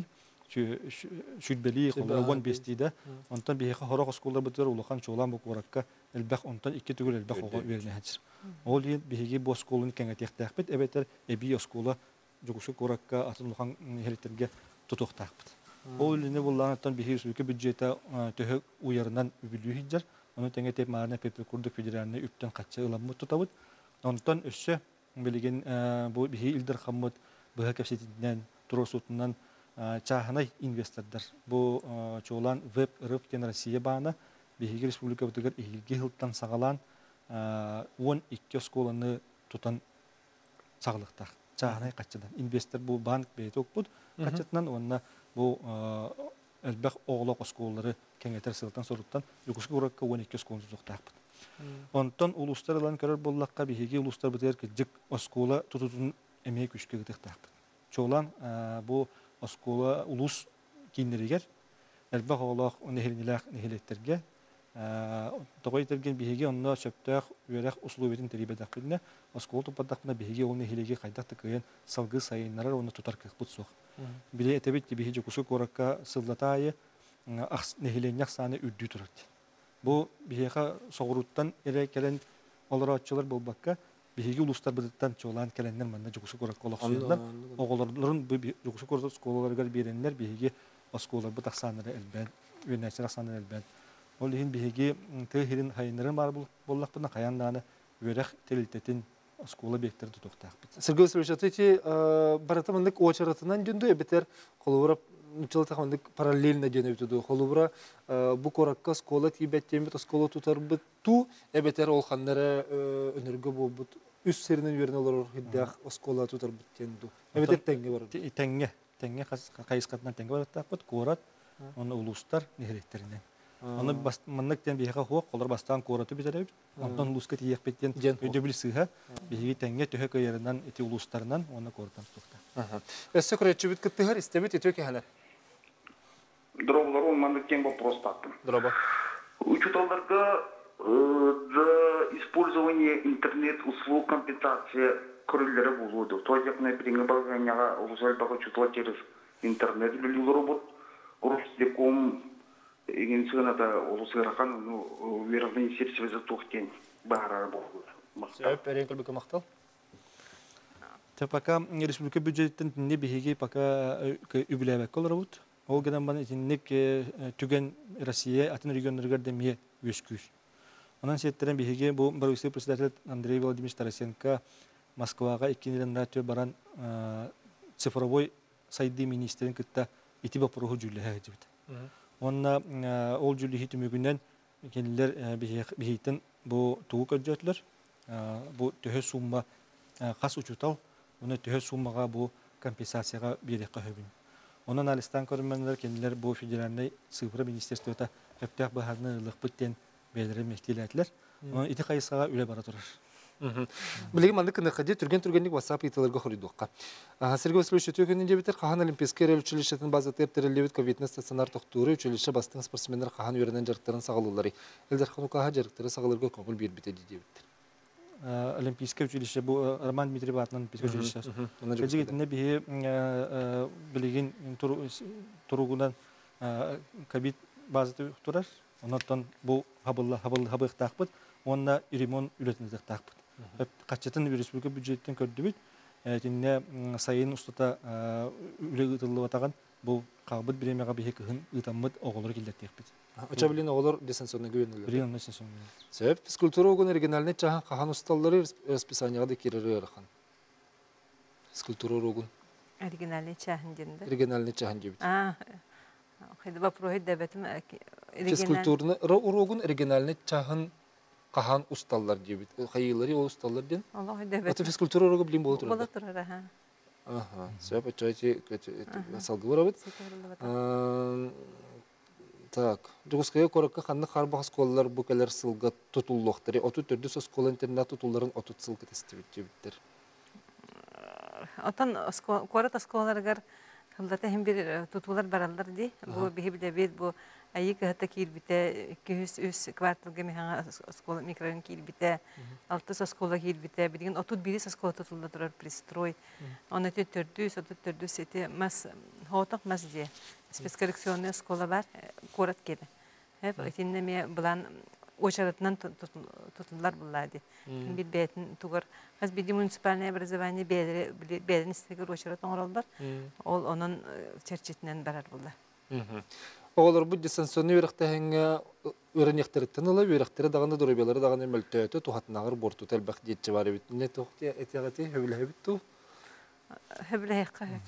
шүдбели холар 15 диде. Онтон бихе хорох осколар бутыр улахан чолан бу коракка элбах онтон 2 түгел элбах ого үйренәһәҗир. Ол ел биһиги бу осколын кеңәтәктәкбит, эбетер эби оскола жугушы коракка атылган херитерге тутуктакбит. Ол илине булланаттан биһи сүке бюджета төһө уярынан үбүлүү хиҗҗар. Оны теңетеп маарына пепе курдук федеральный үптен катчы ыламмы тутабыт. Онтон өссө билеген бу биһи илдер хаммыт быһа кепсетинен туросутунан чаханай инвестордар. Бу чолан веб рыптен Россия баана биһиги республика бутыгар илги хылтан сагалан 12 школаны тутан сагалыктак. Чаханай катчыдан инвестор бу банк беток бут катчытынан онна бу элбах оглок школалары кеңетер сылтан соруттан юкушка уракка 12 школаны тутактакпыт. Онтон улустарлан көрөр боллакка биһиги улустар бутер кыжык школа тутутун эмек күчкө тактакпыт. Чолан бу школа улус киндеригер элбах оглок нехилнилак нехилеттерге тогойтерген биһиги онно чөптөк үрэх условиятын терибедакпытна школа тупадакпына биһиги ол нехилеге кайдакты кыйын салгы сайыннарар оны тутар кыппыт сук. Биле этебит биһи жукушу коракка сыллатайы нехиленняк саны үддү турат. Бу биһига согуруттан эре келен олороччулар болбакка биһиги улустар быдыттан чолан келендер манна жукушу коракка олоксуйдан оголорлорун бу жукушу коракка школаларга береннер биһиги осколар бу таксанары элбен үйнәсер аксанары элбен. Ол ин биһиги тыхирин хайнырын бар боллакпына каянданы үрэх телилтетин школа бектер тутуктакпыт. Сергей Васильевич, эти баратамындык очаратынан дүндө эбетер холура нучалтахындык параллельно денебитүдү. Холура бу коракка школа тибеттемит школа тутарбыт ту эбетер ол ханнары өнөргө болбут үс серинен үйрөнө олор хиддах школа тутарбыт тенду. Эбетер теңге бар. Теңге кайыскатынан теңге бараттакпыт, корат, оны улустар нехиреттеринен. Оны манныктен биһига хуак колор бастан кораты битереп, онтон улуска тиекпеттен өдөбүл сыга биһиги теңге төһө көйөрүнөн эти улустарынан оны кордан тукта. Эссе көрөчүбүт кыттыгар истебит этөк хәле. Дроболор он манныктен вопрос таттым. Дроба. Учителдарга за использование интернет-услуг компенсация көрүлөрү болуду. Тоҗакны принималганияга улусалбага учителдар через интернет билүү робот, Ростелеком еген сыгната улусырахан верхний сервис тухтен бара болду. Сөп эренкелбек мактал. Те пока республика бюджеттен не биһиги пока үбүләбәк колорбут. Ол генә баны итинник түген Россия атын регионнарга деме үскүс. Анан сеттерен биһиги бу барысы председатель Андрей Владимирович Тарасенко Москвага 2 радио баран цифровой сайды министрин кытта ити бапуру жүлләһә дибит. Онна ол жүлләһи түмүгүннән кенлер биһитен бу тугу көҗәтләр бу төһө сумма кас учутал, уны төһө суммага бу компенсацияга бирек кахыбын. Онан алистан көрмәннәр кенлер бу федеральный цифра министрлыгында әптәк баһарны лыгпыттен белере мехтиләтләр. Оны ити кайсага үле бара турар. Билеги мандык кынакаде түрген-түргенник WhatsApp италарга хоридукка. Сергей Васильевич төкөнүн дебитер Кахан Олимпийский училищетин базаты эптерелебит ковидный стационар токтуру училище бастын спортсмендер Кахан үйрөнөн жарыктарын сагалуулары. Элдер Ханукага жарыктары сагалырга көңүл бербите дебитер. Олимпийское училище бу Роман Дмитриев атынан Олимпийское училище. Кежигетине бии билеген туругунан ковид базаты турар. Онтон бу хабылыктакпыт. Онна ремонт үлетиндектакпыт. Качатын республика бюджеттен көрдүбүт. Тинне сайын устата үлегитилип атаган бу кабыт биремега бихи кыгын ытаммыт оголор килдеттекпит. Очаблин оголор дистанционный гүйөнөлөр. Регионный дистанционный. Себеп физкультура огон оригинальный чахан Кахан усталлары расписанияга да кирери архан. Физкультура огон. Оригинальный чахан динде. Оригинальный чахан дебит. Хайда вопросы дебетим физкультурны огон оригинальный чахан Кахан усталлар дебит. Хайылары ол усталлар ден. Аллах дебет. Аты физкультура огон билим болот турат. Болот турат, Ага, сөп очойти салгы барабыт. Так, жугуская коракка ханны харбах сколлар бу келер сылга тутуллуктары, оту төрдү соскола интернет тутулларын отут сылгы тестибиттер. Отон корат осколаргар кылдата хем бир тутулар баралдар ди. Бу бихибде бит бу айык хата кирбите 200 кварталга мега оскола микрорайон кирбите 6 оскола кирбите бидеген отут бири оскола тутулда турар пристрой. Аны төрдү сети мас хотак мас ди. Спецкоррекционная школа бар, город кеде. Хеп этинне ме булан очаратынан тутулар булады. Бит бетин тугар хаз биди муниципальное образование беден истегер очарат оңрол бар. Ол онун черчетинен барар булды. Олар бу дистанционный үрәхтәһәнгә үрәнехтердән ала үрәхтере дагында дөрәбеләре дагында мөлтәтә тухатнагыр борту тәлбәх диетче бар бит. Не тухтя этягаты хәбилә бит ту. Хәбилә хәкәт.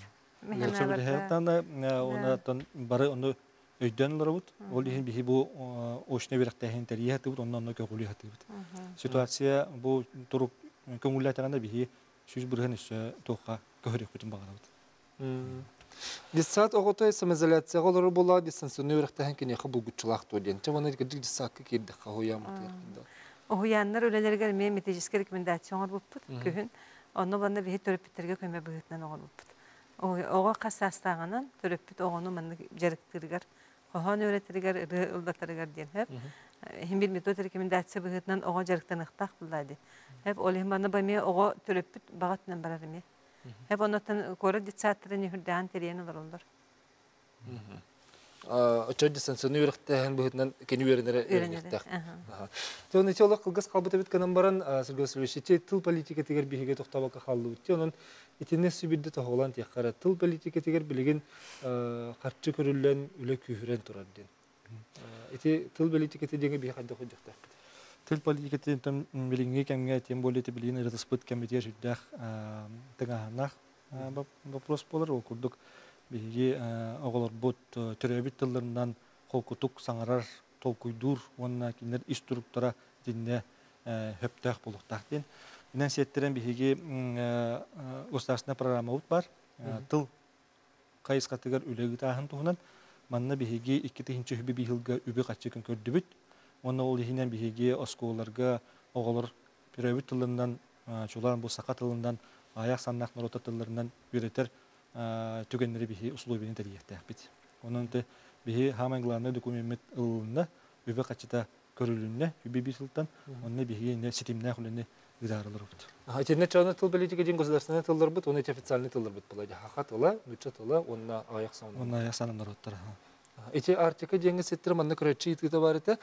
Оннан бары оны өйдөн ларабыт. Ол иһин бихи бу ошне бирәктәһен тәрия тибут оннан көгүлү хатыбыт. Ситуация бу туруп көңүлләтәгәндә бихи сүз биргән ише тока көрөк бүтән багарабыт. Дисат оготой самоизоляция голары була дистанционный үрәхтәһен кине хабул гүчләх туден. Чаманы гыдык дисакка кирде хауя мутыгында. Оһуяннар үлеләргә мен методический рекомендациялар булып көһүн. Онны банда бихи төрөптерге көмө бөгетнән огыл булып. Оға қасастағынан түріппіт оғыны мәнді жарықтырығар, қоған өретірігер, ұлдатырығар ден. Хем бір метод рекомендация бұғытынан оға жарықтанықтақ бұлайды. Олығын баны бәме оға түріппіт бағатынан барарыме. Онықтан көрі детсаттырын үйірдіған терейін олар олар. Очой дистанционный үрәхтәһен бұғытынан кені өренері өренектәқ. Оны теолог қылғыз қалбыты біткенен баран, Сергей Васильевич, тыл политика тегер бейге тоқтабаққа қалды өтті. Оның итинне сүбидді тоғылан тияққара тыл политика тегер білеген қарчы көрілен үлі күйірен тұрар ден. Тыл политика тегер бейге қадда қойдықтақ. Тыл политика тегер білінге кәмге тем более те білген ырытыспыт кәмбетер жүддәқ тыңағанақ вопрос болар. Ол күрдік бейге оғылар бұд түрәбіт тылларынан қолкутук саңарар толкуйдур, онына кинер иш туруктара динне хөптәқ болуқтақ ден. Инен сеттерен бейге государственная программа ұт бар. Тыл қайысқатығар үлегі тағын тұғынан, манна бейге 2-тігінші хүбі бейхілгі үбі қатшы күн көрді бүт. Оны ол ехінен бейге осколарға оғылар түрәбіт тылларынан, чуларын бұл сақа тылынан, аяқ саннақ нұрота тылларынан үйретер түгенлері бейге условияларын тәрияқтақ бет. Оның бейге хаман главный документ ұлында үбі қатшыта көрілінне, үбі бейсілттан, онына бейге сетимнә құлыны гыдарылар бут. Интернет чаны тыл политика ден государственный тыллар бут, оны официальный тыллар бут булайды. Хака тыла, нүче тыла, онна аяк саны. Онна аяк саны народтар. Эти артика денге сеттер манны көрөчи итке бар ите.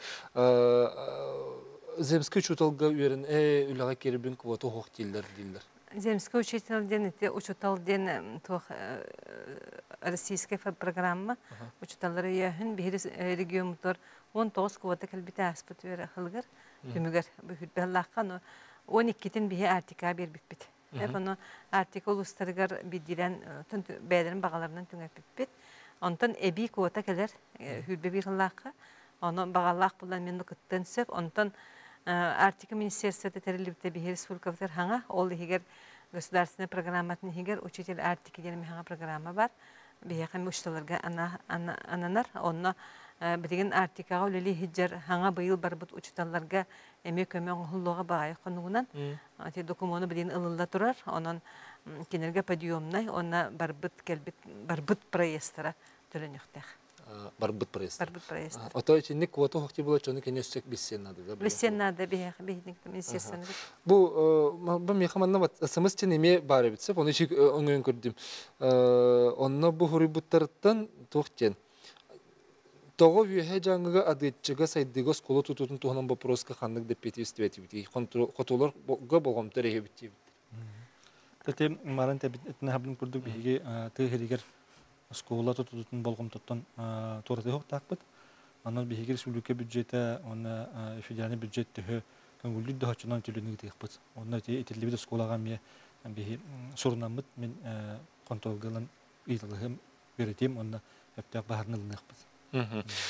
Земский учуталга үйрен үлага кербин квота хок дилдер. Земский учителден ите учуталден тох российская программа учуталлары яһын бир регионтор 19 квота келбите аспыт бер хылгыр төмөгөр бүхүт беллакка 12-тен бие артика бербит. Оны артика улустарыгар бидилен бәдерин бағаларынан түңәп бит. Онтан эби квота келер хүлбе бир хыллакка. Оны бағалак булдан мен кыттан сөп. Онтан артика министерствода терилибте бие республикалар хаңа ол егер государственная программатын егер учитель артика деген хаңа программа бар. Бие хәм учталарга ананар онны бидеген артикага үлели хиджер хаңа быйыл барбыт учталларга эме көмөң хуллуга багай конугунан ати документу биден ылылда турар онон кинерге подъемный онна барбыт келбит барбыт проездтара төлөнөктөх барбыт проезд ото ичинник квота хокти болот чону кенестек биссен надо да биссен надо бихник министерствен бу мехаманна бат смс эме бар битсе оны чик оңөн көрдүм онно бу хурибуттардан тохтен того вюхе жаңга адетчига сайдыга скола тутутун туханан вопроска ханнык деп петивиствети котолор го болгом терехебити. Тете маран тебитне хаблын курдук биге тегеригер скола тутутун болгом тоттон торды хоктакпыт. Анан биге республика бюджеты, оны федеральный бюджет тө көңүлдү дохчунан төлөнүк текпит. Онда этилибиде сколага ме биге сурнамыт мен контролгылан ыйтылыгым беретем, онда эптак баарнылыныкпыт.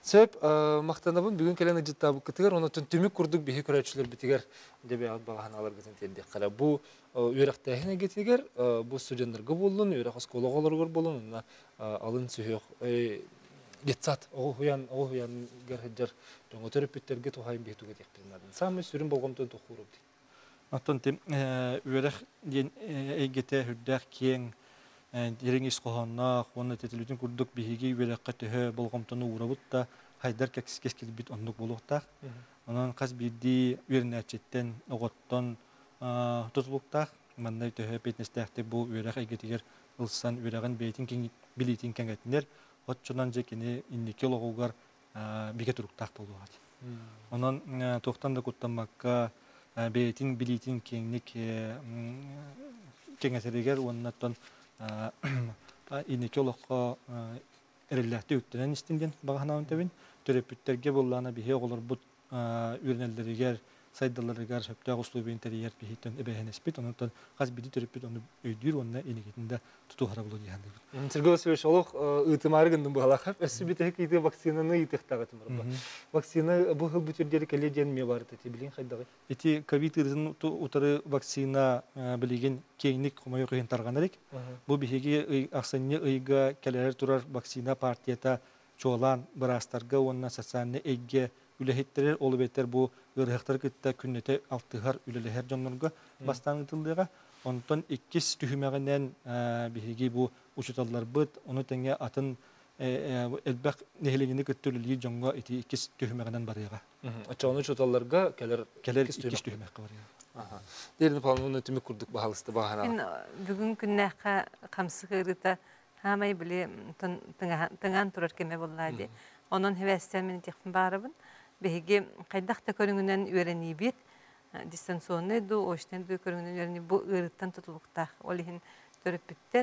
Сөп, мақтанабын бүгін келен ыжыттабы кытыгар, онатын түмік күрдік бейі көрәтшілер бітігер дебе ағыт бағахан алар бітін тендек қара. Бұ үйрақтайын әгетігер, бұ студентлерге болын, үйрақ осколығы оларғыр болын, алын сүйек, жетсат, оғы хуян гәрхеджер, жоңы төріп біттерге туғайын бейтуге текпізінадың. Самы сүрін болғымтын тұқырып дейді. Аттан тем үйрәк ден әйгеті хүрдәк кең Дереңіз қоғаннақ, оны тетілудің күрдік бейге үйеліққа түхі болғамтыны ұрабыт та қайдар кәкіз бит ондық болуқтақ. Онан қаз бірді үйерін әтчеттен оғыттан тұтылықтақ. Мандай түхі петнестәқті бұл үйеріқ әйгетігер ұлсан үйеріғын білейтін кәңгәтіндер. От жонан жекені иннеке лоғуғар беге тұрықтақ болуғады. Онан тоқтан да құттамаққа бейтін білейтін кеңнік кеңәсерегер оннаттан инеке олыққа әрелләхті өттінен істінден бағанауын тәбін. Төрепіттерге боллана бейе олар бұд үйрінелдерігер, сайдаларығар сөптәғ ұслубейін тәрейер бейхеттен әбәйін әспет. Онықтан қаз бейді төрепіт оны өйдір, онына енекетінде тұту қара болу дейханды. Сергей Васильевич, олық ұйтымары күндің бұғалақап, өсі бітігі кейді вакцинаны ұйтықтағы тұмыр. Вакцина бұл бүтердері кәле ден ме барды тәте білген қайдағы? Эти ковид-19 ұтары вакцина білеген кейінік құмайы қиын тарған әрек. Бұл бейхеге ақсанне ұйға кәлерер тұрар вакцина партията çoğalan bırastарға onunla saçanı egge ülehittirir, olu beter bu ırhıqtar kıtta künnete altıhar üleleher canlarga bastanıtıldığa. Ondan ikkis tühümeğinden bihigi bu uçutallar bıt, onu tenge atın elbaq nehilini kıttırılıyı canğa iti ikkis tühümeğinden barıyağa. Açağını uçutallarga keler ikkis tühümeği barıyağa. Derini falan onu tümük kurduk bahalısты bağına. Bugün künnəqə qamsı qırıta hamay bile tıngan turar keme bolladı. Onun hevesler meni tekfin bağırabın. Behigi qaydaq da körüngünden öğreni bit. Distansiyonuydu, o işten de körüngünden öğreni bu ırıttan tutuluqtaq. Olihin törüp bitter.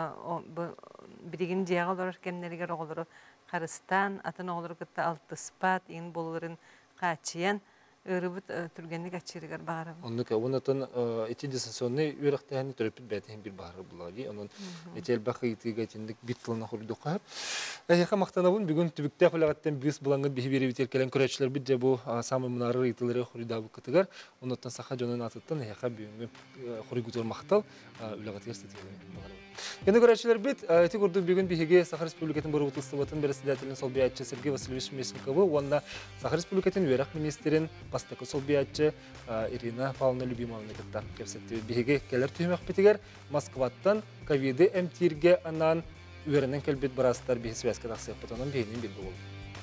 Birigin ciyağı olarak kemleriger oğuluru Qarıstan, atın oğuluru kıtta altı spat, in bolurun qaçıyan. Örübüt türgenlik açırıgar bağırabın. Onun atın eti distansiyonu öğrekteyeni törüp bitiyen bir bağırı bulağı. Onun eti elbaqı itiga etindik bit kılına kuruduk qab. Yaqa maqtanabın bugün tübükte qolağattan büyüs bulangın bihi beri biter kelen körəçlər bitce bu samı mınarı itiləri xuridabu kıtıgar. Ondan saqa jonan atıttan yaqa büyüngü xurigutur maqtal ülağat yerstetiyor. Kendi körəçlər bit eti kurdu bugün bihige Saqa Respublikatın Borubut Istabatın Beresidatelin Solbiyatçı Sergey Vasilyevich Mesnikov'ı onda Saqa Respublikatın Uyaraq Ministerin Pastaki Solbiyatçı Irina Pavlovna Lyubimovna kıtta kepsetti. Bihige keler tüymek bitiger Moskvattan COVID-i emtirge anan üyerinden kelbet barastar bihi svязка taqsiyaq butanan bihinin bildi oldu.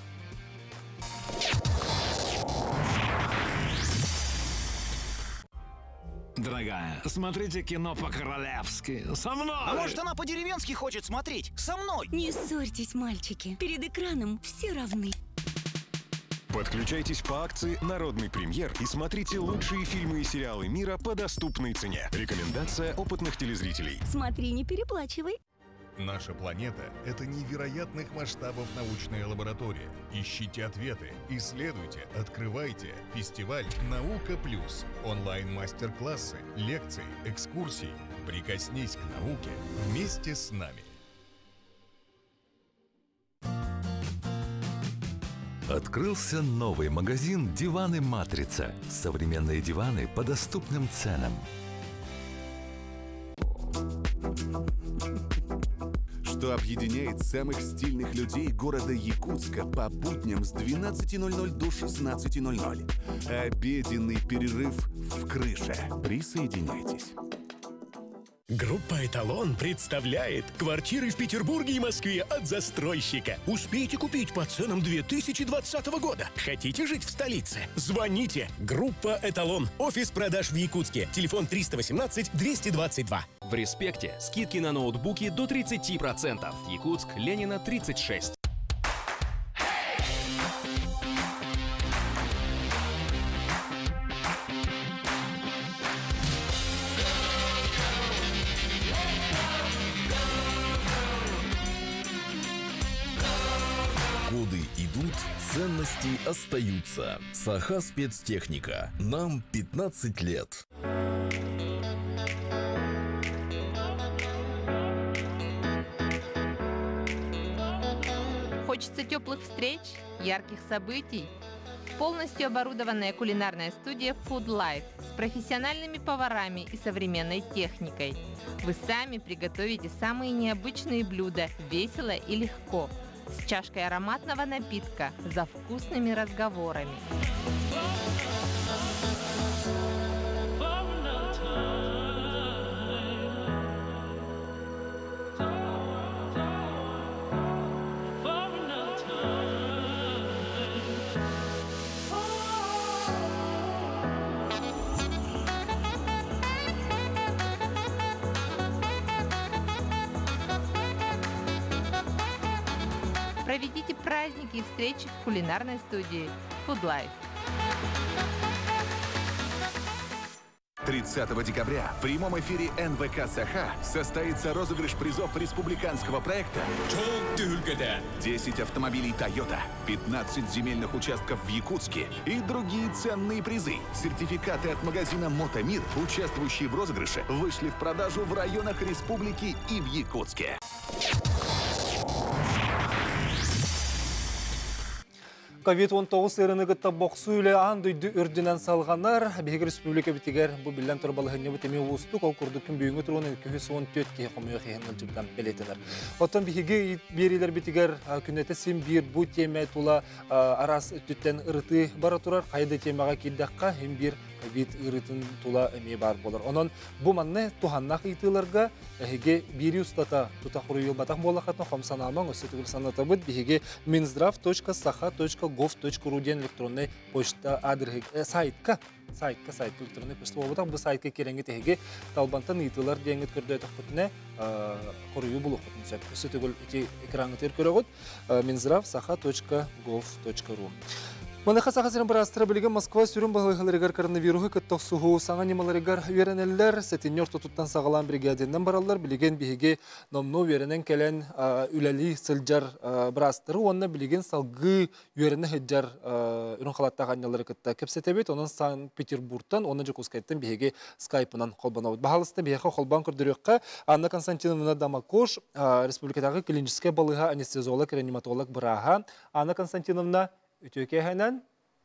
Дорогая, смотрите кино по-королевски. Со мной! А может, она по-деревенски хочет смотреть? Со мной! Не ссорьтесь, мальчики. Перед экраном все равны. Подключайтесь по акции «Народный премьер» и смотрите лучшие фильмы и сериалы мира по доступной цене. Рекомендация опытных телезрителей. Смотри, не переплачивай. Наша планета – это невероятных масштабов научная лаборатория. Ищите ответы, исследуйте, открывайте. Фестиваль «Наука плюс». Онлайн-мастер-классы, лекции, экскурсии. Прикоснись к науке вместе с нами. Открылся новый магазин «Диваны Матрица». Современные диваны по доступным ценам. Что объединяет самых стильных людей города Якутска по будням с 12:00 до 16:00. Обеденный перерыв в крыше. Присоединяйтесь. Группа «Эталон» представляет квартиры в Петербурге и Москве от застройщика. Успейте купить по ценам 2020 года. Хотите жить в столице? Звоните. Группа «Эталон». Офис продаж в Якутске. Телефон 318-222. В «Респекте» скидки на ноутбуки до 30%. Якутск, Ленина, 36. Годы идут, ценности остаются. Саха спецтехника. Нам 15 лет. Хочется теплых Веселых встреч, ярких событий. Полностью оборудованная кулинарная студия Food Life с профессиональными поварами и современной техникой. Вы сами приготовите самые необычные блюда весело и легко, с чашкой ароматного напитка, за вкусными разговорами. Проведите праздники и встречи в кулинарной студии Food Life. 30 декабря в прямом эфире НВК «Саха» состоится розыгрыш призов республиканского проекта 10 автомобилей Toyota, 15 земельных участков в Якутске и другие ценные призы. Сертификаты от магазина «Мотомир», участвующие в розыгрыше, вышли в продажу в районах республики и в Якутске. COVID-19 сырыныгытта боксуйле андойды үрдінен салғанар, Беги республика бітігер бұл білен тұрбалығыны бітеме ұстық, ол күрдіктің бүйіңі тұрғаны 214 кей қомығы қиғынғыл жібден білетінер. Оттан Беги берилер бітігер күнеті сен бір бұл теме тула арас үттіттен ұрыты бара тұрар, қайды темеға келдіққа hem бір COVID ұрытын тула әме бар болар. Онын бұл манны туханнақ итыларға Беги бері ұстата тұта құры ел батақ болақатын қомсанаман өсі түгіл санаты бұд Беги minzdrav.saha.gov.ru ден электронный почта адрес сайтка электронный почта болбатақ бұл сайтқа керенге тегеге талбантан итылар деңгет көрді өтіқ бұтіне құрыю бұл оқытын өсі түгіл экранғы тер көрі minzdrav.saha.gov.ru Манеха сахасырын бір астыра білген Москва сүрін бағылығыларығар коронавируғы күттіқ сұғу саңа немаларығар веренелер сәтінер тұтыттан сағалан бригадиннен баралар білген бігеге номну веренен кәлен үләлі сылжар бір астыры, онына білген салғы верені хеджар үрін қалаттағы анялары күтті кепсетебет, оның Санкт-Петербургтан, оны Жекускайттан бігеге скайпынан қолбан ауыд. Бағалысты бігеға қолбан күрдірекқа Анна Константиновна Дамакош, республикадағы клиническая балыға анестезиолог, реаниматолог бұраға. Анна Константиновна, Ütüke hemen.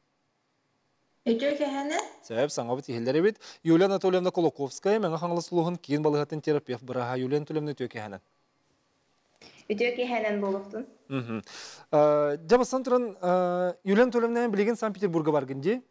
Sebep sana bit ihilleri bit. Yulia Anatolievna Kolokovskaya mena hanlı suluğun kiyin balıgatın terapiyaf bıraha Yulia Anatolievna ütüke hemen. Ütüke hemen boluktun. Jabasan turan Yulia Anatolievna bilgin Sankt-Peterburg'a bargınca.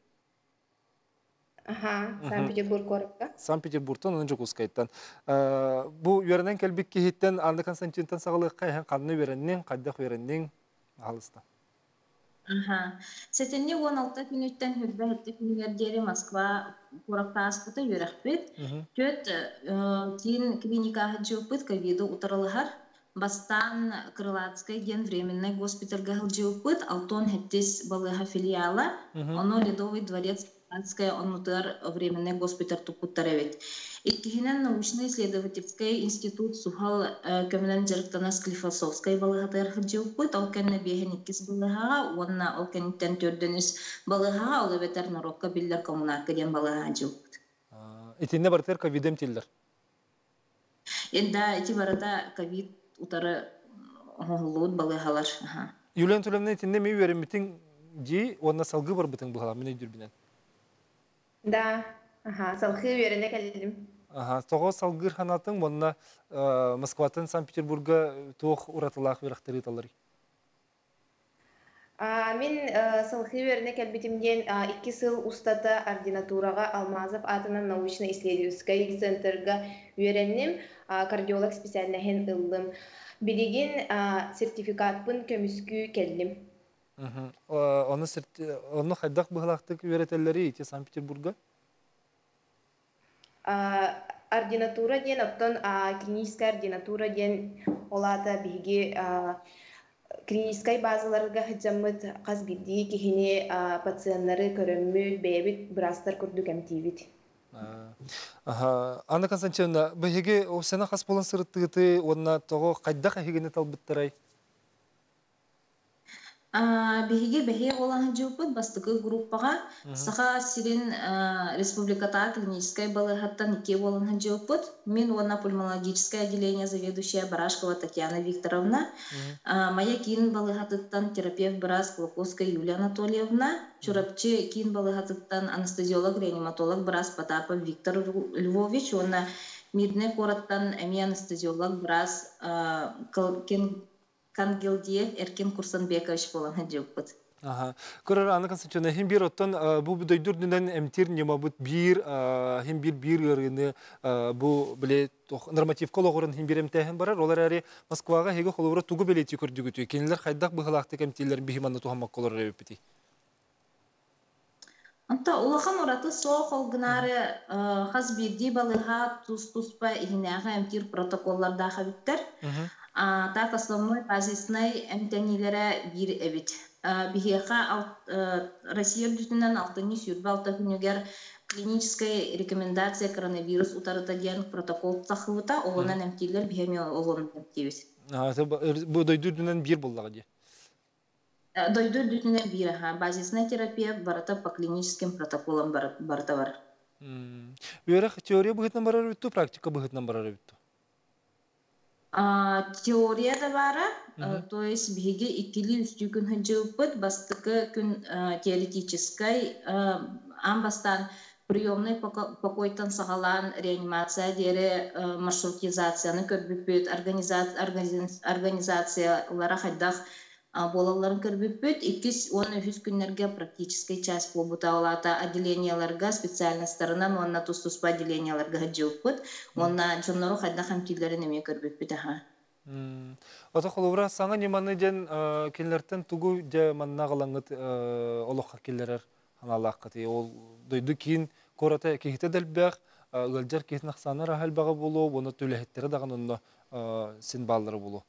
Aha, Sankt-Peterburg orada. Sankt-Peterburg'tan onun Jekuskay'tan. Bu yörenen kelbik kihitten Anna Konstantin'tan sağlığı kayhan kanını verenin, kaddaq verenin halıstan. Сетенне 16 күнүттен хүрбәһетте күнүгәрдери Москва Курактааспыта йөрәхбет. Төт тин клиникаһы җыпыт ковиды утырылыһар. Бастан Крылатская ген временный госпитальга җыпыт, Алтон хеттис балыһа филиала, оно Ледовый дворец Крылатская онутар временный госпиталь тупуттарабет. Иккиһинен научно-исследовательский институт Сухал көмөнөн жарыктана Склифосовская балыгатар хыжыппыт, ал кенне бехен иккис балыга, онна ал кеннен төрдөнүс балыга, ал ветеринарокка биллер коммунарка ден балыга жыппыт. Итинне бартер ковидем тилдер. Энда ити барата ковид утары оголууд балыгалар. Юлия Анатольевна итинне ми веремитин жи, онна салгы бар бытың булгала мене жүрбинен. Да. Салхы верене кәлдім. Тоғы салгыр ханатын, онына Москватын Санкт-Петербурга тоқ ұратылақ верақтары талары? Мен салхы верене кәлбетімден 2 сыл ұстата ординатураға Алмазов атынан научно-исследовательский центрға вереннем, кардиолог специальнәхен ылдым. Билеген сертификатпын көміскü кәлдім. Оны қайдақ бұғылақтық веретелері ете Санкт-Петербурга? Ординатура ден, оттон клиническая ординатура ден олата биги клиническай базаларга хыжамыт қаз бидди кихине пациенттары көрөммү бебит брастар көрдүк эмтибит. Анна Константиновна, биги осена қас болан сырыттыгыты, онна тоғы қайдақ ахигене талбыттарай? Биһиги бэһиэ олаһын жыуппыт бастыкы группаға саха сирин республиката клинической балыхаттан икки олаһын жыуппыт. Мен онна пульмонологическое отделение заведующая Барашкова Татьяна Викторовна, моя кин балыхаттан терапевт Брас Клоковская Юлия Анатольевна, чурапчы кин балыхаттан анестезиолог реаниматолог Брас Потапов Виктор Львович, онна мирне кораттан эми анестезиолог Брас Кангелдиев Эркин Курсанбекович болан хәҗүппет. Көрөр аны конституция хим бир оттан бу дойдурдунан эмтир нема бут бир хим бир гырыны бу биле норматив кологорын хим бир эмтехин барар. Олар ари Москвага хеге холовра тугу билети көрдүгүтү. Кенелер хайдак быгалакты эмтилер бихиманны тухамак колор репети. Анта улахан ораты соқ олгынары хаз бирди балыха туспа ихинеға эмтир протоколларда хабиттер. Так основной базисный эмтенилere bir эбит. Бихеха Россия дүтінен алтыны сүйрбі алты күнігер клиническая рекомендация коронавирус утарыта ген протокол тақывыта оғынан эмтилер бихеме оғынан эмтивіз. Бұл дойду дүтінен бір болдығы де? Дойду дүтінен бір, базисная терапия барата по клиническим протоколам барата бар. Үйерек теория бұғытнан барар өтті, практика бұғытнан барар өтті? Теория да бара, то есть биги икили үстü күн хыжыппыт, бастыкы күн теоретической, амбастан приемный покойтан сағалан реанимация дере маршрутизацияны көрбүппүт, организациялара хайдах болаларын көрбүппүт, 2-10 күннерге практический часть побута олата отделенияларга специальностарынан онна тус-туспа отделенияларга хыжыппыт, онна жоннору хайдах хамтилерин эме көрбүппүт. Ото холовра саңа неманы ден келлерден тугу де манна қалаңыт олыққа келлерер аналаққыты. Ол дойду кейін кората кехите дәлбәқ, өлжер кехтін ақсаны рахал баға болу, оны төләхеттері дағын онны сен баллары болу.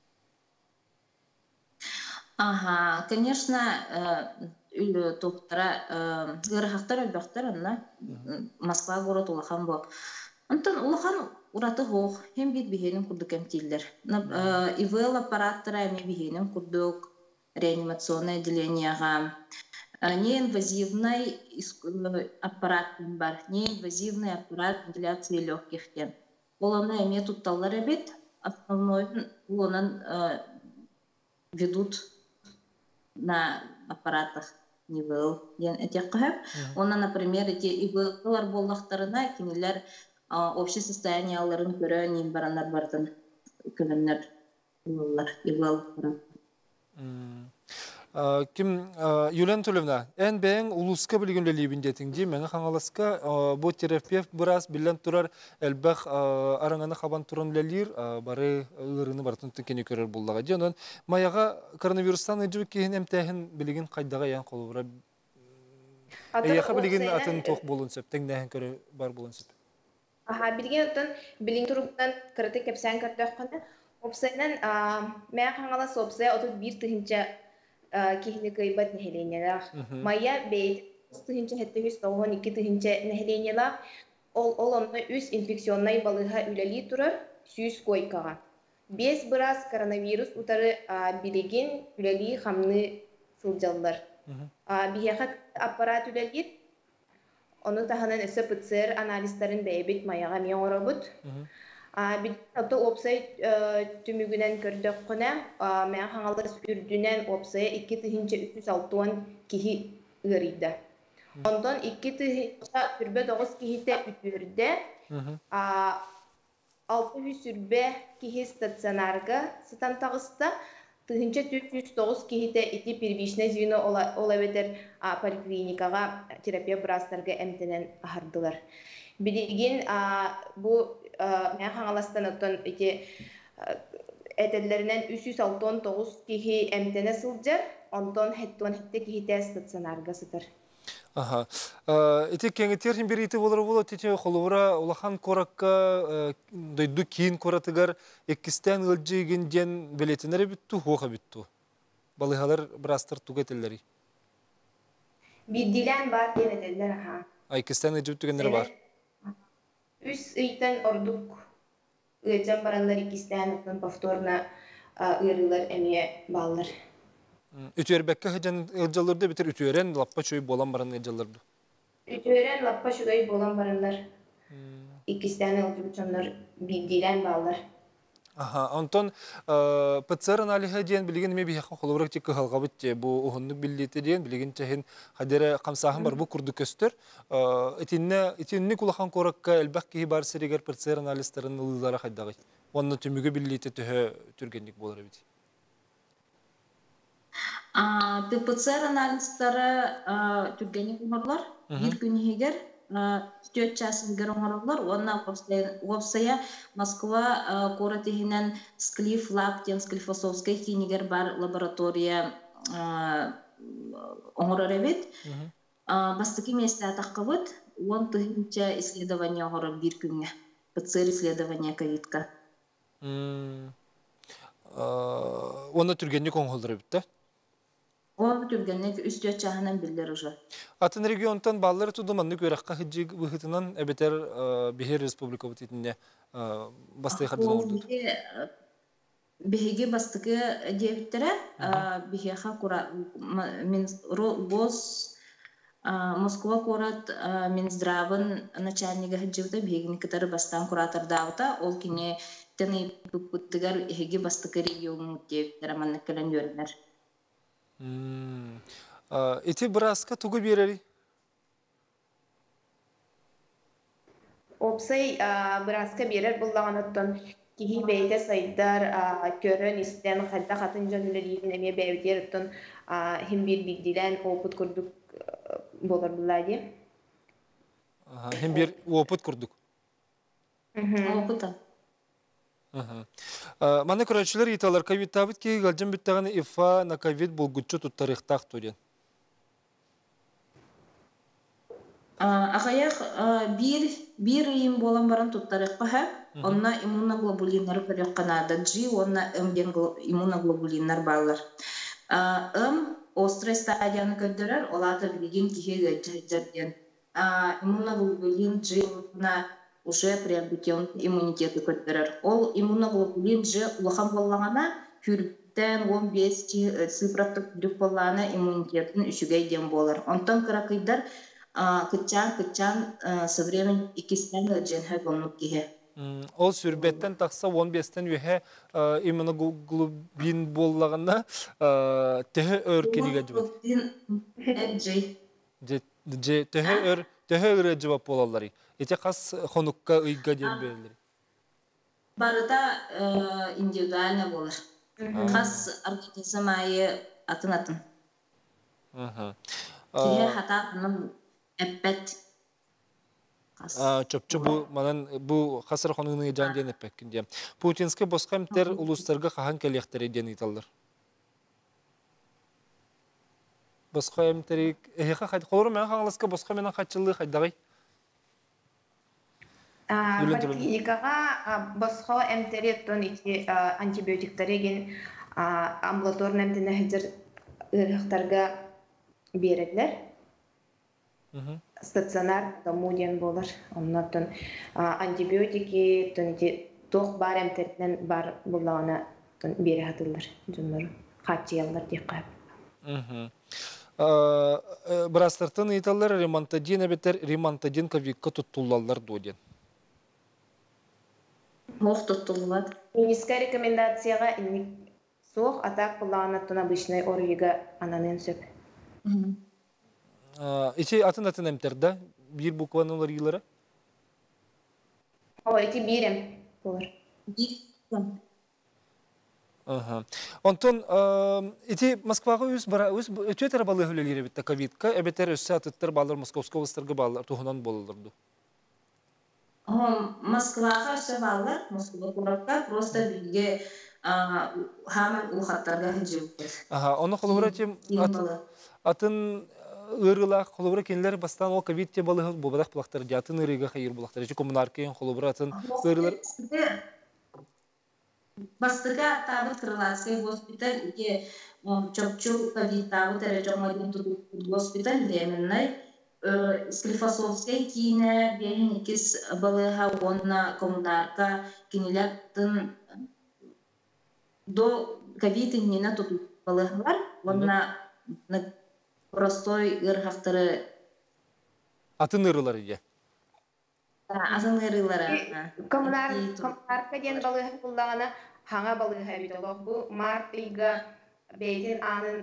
Конечно, үлі тоқтара, ғырғақтар өлбәқтар, Москва город улахан бұл. Онтан улахан ураты хоқ, hem bir бихенин курдук эмтилдер. ИВЛ аппараттара эми бихенин курдук реанимационное отделенияга. Неинвазивный аппарат бар, неинвазивный аппарат вентиляции легких. Оланы эми тутталлар эбит, основной уланан ведут на аппаратах ИВЛ. Она, например, эти ИВЛ-лар боллахтарына кинилер общее состояние аларын көрі нейін баранар бардын көлінер ИВЛ. Юлия Анатольевна, ән бәң улуска білгенлі лейбіндетіңде, мәңі қаңаласка бұл терапевт біраз білен тұрар әлбәқ араңаны қабан тұрын ләлер, бары ұрыны бартын түнкені көрер болдаға. Ден, маяға коронавирустан өджі кейін әмтәхін білген қайдаға ян қолы бұра. Әйеқа білген атын тоқ болын сөп, тәңдәхін көрі бар болын сөп. Билген өттен білген тұрғыдан кірді кәпсән көрді өққаны. Опсайнан мәң қаңалас опсай отыр бір тұхынча кихне кайбат нехеленелер. Майя бейт тыгынча хетте 112 тыгынча нехеленелер. Ол онны үз инфекционный балыга үлели турар сүйүс койкага. 5 бираз коронавирус утары билеген үлели хамны сылжаллар. Бияха аппарат үлелит. Оны таханан эсе ПЦР анализларын бейбит майяга мен оробут. Битті опсай түмігінен көрдік құна, мән қаңалыс үрдінен опсай 2-360 кихи ұрейді. Ондан 2-9 кихите үтірді, 600 үрбе кихи стационарға сытан тағыста, 309 кихите ити первичне звено олабетер поликлиникаға терапия бұрастарға әмтінен ағардылар. Білеген бұл мен қаңаластан өттен әтелерінен 369 кихи әмтені сылжар, ондан хетті кихите стационарға сытыр. Эти кеңеттерін бір еті болар болу, тете қолуыра улахан коракка дойду кейін коратыгар еккістен өлжеген ден білетінері бітті, хоға бітті. Балығалар бірастыр туға әтелері. Биддилен бар ден әтелер. Еккістен өжіп түгендері бар. Үс ыйтан ордук ыйжан баранлар икистен повторно ырылар эме баллар. Ütüerbekке hıcan ılcalarda bitir ütüeren lappa çöy bolan baran ılcalarda. Ütüeren lappa şugay bolan baranlar. İkisinden ılcıbıçanlar bildiğilen bağlar. Aha, ondan PCR analizi diyen bilgin mi bihe xolobrak tik halgabıt bu ohunluk billeti diyen bilgin çehin hadere kamsahın var bu kurdu köstür. Etinne kulahan korakka elbak ki bar seriger PCR analizlerin ıllara haydağı. Onun tümüge billeti tühe türgenlik bolar biti. PCR анализдары түргенек оңорлар бир күн егер 4 часыгер оңорлар онна опсая Москва коратыгинен Склиф Лаб тен Склифосовской кинигер бар лаборатория оңорор эбит. Бастыки месте атаккыбыт 10 тыгынча исследование оңорор бир күнгө. PCR исследование ковидка. Онна түргенек оңорлар эбит. Onu türgenlik üstü çağının bildir уже. Atın regiontan balları tudumanlık öğrakka hıcık vıhıtınan ebeter Bihir Respublika bitinde bastığı harcıdan oldu. Bihigi bastığı devlettere bihiha kura boz Moskva kurat Minzdrav'ın начальнигы hıcıvda bihigini kıtarı bastan kuratar dağıta ol kine teni pıpıttıgar higi bastığı regionu devlettere manlıkların görünler. Eti Braska tugu bireri? Opsay Braska birer bullağınıttın kihi beyde sayıdar körün isten xadda xatınca nüleriyin eme beyderitten hem bir bildilen oput kurduk bolar bulladı. Hem bir oput kurduk. Oputa. Мана көрәчілер еталар ковид табыт ки галжын бүттәғаны ифа на ковид болгучу туттарықтақ турен. Ағаяқ бір үйім болан баран туттарықпа ха, онна иммуноглобулинлар көрек қанады G, онна өмден иммуноглобулинлар балар. Острый стадияны көндірер, олаты білген кихе гәджерден. Иммуноглобулин G уже приобретен иммунитеты көттерер. Ол иммуноглобулин G улахан боллағана хүрттен 15 цифраттық дүк боллағана иммунитетін үшігей дем болар. Онтан кыракыйдар кытчан со времен икистен женхе гонлық кеге. Ол сүрбеттен тақса 15-тен үйе иммуноглобулин боллағана тәхі өркенеге жібет. Тәхі өрі жібап болалары. Ете қас қоныққа ұйға дем берілер? Барыда индивидуально болыр. Қас организм айы атын. Кеге хата атының әппәт. Чөпчі бұл қасыр қонығының жан ден әппәкінде. Путинскі босқа әмтер ұлыстарға қаған кәлектері ден еталыр. Босқа әмтері... Қолыры мен қаңлысқа босқа менің қатшылығы қайдағай? Клиникаға басқа әмтереттен антибиотиктареген амбулаторын әмтені әдір ұрықтарға береділер. Стационар домуден болыр. Оннаттын антибиотики тоқ бар әмтерінен бар болағына бері атылыр. Қатчиялар дек қайып. Бірастыртын еталар ремонтадин әбетер ремонтадин ковидқа тұттулалар доден. Мох тұттулылар. Министерская рекомендацияға инник соқ атақ болағынаттын обычный орыйға ананын сөп. Ече атын әмтерді? Bir bukvanın олар елері? Эти бирем болар. Онтон, ити Москваға өте тарабалы өлелері бітті ковидқа, әбетер өсі атыттыр балар Московскі облыстарға балар тұғынан болылырды. Москваға өсі балар, Москва құраққа просто білге хамын ұлғаттарға жүгір. Оны қолығыра атын ырылақ, қолығыра кенілер бастан ол ковид те балығы болбадақ бұлақтар, атын ырыға қайыр бұлақтар. Коммунаркейін қолығыра атын ырылар. Бастыға табы Крылатский госпиталь, чөпчу ковид табы тәрежомайдың госпиталь временной, Склифосовской кейіне бәрін екіз балыға онна коммунарка кенелердің до ковид-19 балыгылар. Онна простой ырхактары. Атын ырылар ие. Атын ырылары. Коммунарка ден балыгы буллагана хаңа балыгы бит олох. Бу март ыйга бейден анын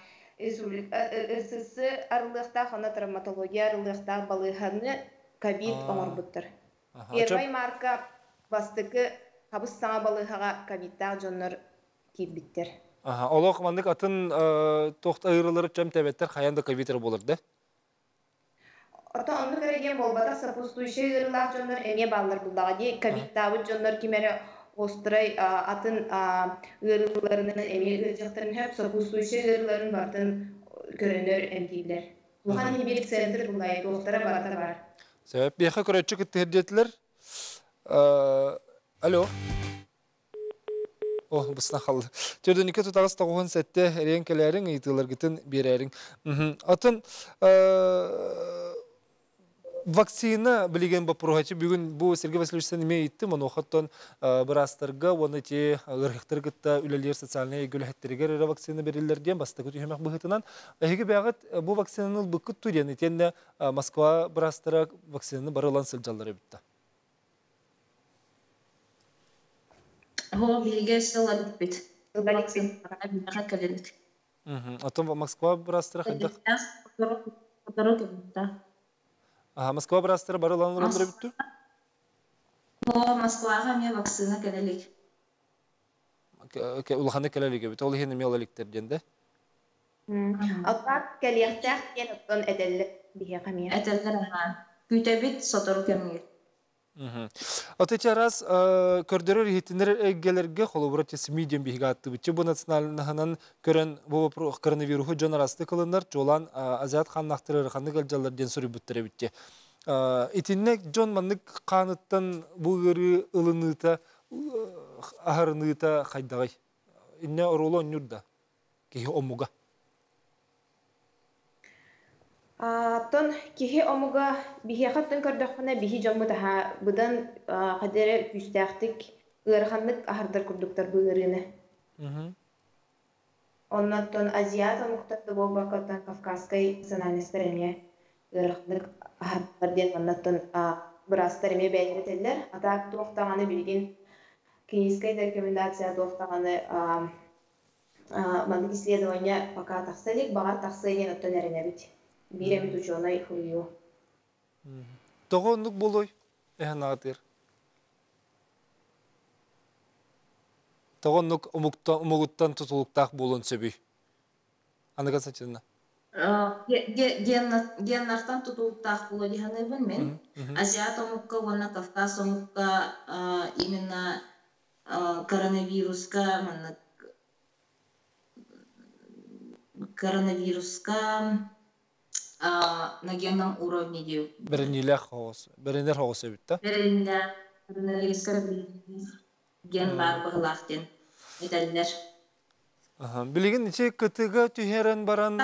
ысысы арылыкта хана травматология арылыкта балыгыны ковид оңорбуттар. Первый марка бастыкы кабыс саңа балыгыга ковидта жоннор кийбиттер. Олох мандык атын тохта ырылары чам тебеттер хаянда ковидер болар да? Ата онны кереген болбата сопутствующий ырылар жоннор эме баллар булдага ди ковидтабы жоннор кимере острой атын ырыларынын эме ыржактарын хеп сопутствующий ырыларын бартын көрөнөр эмтилер. Бухан хибирик центр булай доктора барта бар. Себеп бияха көрөчү кыттердетилер. Алло. Бысына қалды. Төрдөнүкө тутагыс тогон сетте ренкелерин ыйтылар гитин берерин. Атын вакцина билген бапургачы бүгүн бу Сергей Васильевич неме айтты, мону хаттан бирастарга, оны те ырыктар гытта үлелер социальный гөлхеттерге вакцина берилер ден басты көтүмөк быгытынан. Эге багат бу вакцинаны быкыт турен этенде Москва бирастара вакцинаны барылан сылжалары битти. Ho bilge sıllar bit. Вакцина бирага келет. Атом Москва бирастара хадда. Москва бирастара барылан ырымдыр биттү? Москвага мен вакцина келелик. Улханы келелик бит. Ол хени мелаликтер денде. Атак келектер кен оттон эделли бие камия. Эделлер күтөбит сотору кемир. Отечарас көрдөрөр хитинер эгелерге холобурат медиум биге атты бит. Бу националнаханан көрөн бу коронавирусу жонарасты кылындар жолан азиат ханнактырыр ханны галжалар ден сөрү бүттүрө битти. Итинне жон маннык каныттан бу ыры ылыныта ахарыныта кайдагай. Инне ороло нюрда. Ки омуга. Тон кихи омуга бихи хаттын көрдөккүнө бихи жоммутаха будан кадере күстәктик ырханнык ахардар курдуктар быырыны. Оннан азиат омуктарды болбакаттан Кавказской национальностьтар эме ырханнык ахардар ден оннан бырастар эме бәйнетелер. Атак токтаганы билген клиническая рекомендация токтаганы мандык исследование пока таксалик багар таксайын оттон эренебит. Биремит ученый хую. Тогонлук болой эхнатыр. Тогонлук умугуттан тутулуктак болон сөбүй. Андыга сачына. Геннартан тутулуктак боло диханы билмен. Азиат омукка, вона Кавказ омукка именно коронавируска на генном уровне дию. Беренилер хоос битта. Беренилер ген бар баглахтен. Этеллер. Билеген нече кытыга түйерен баран.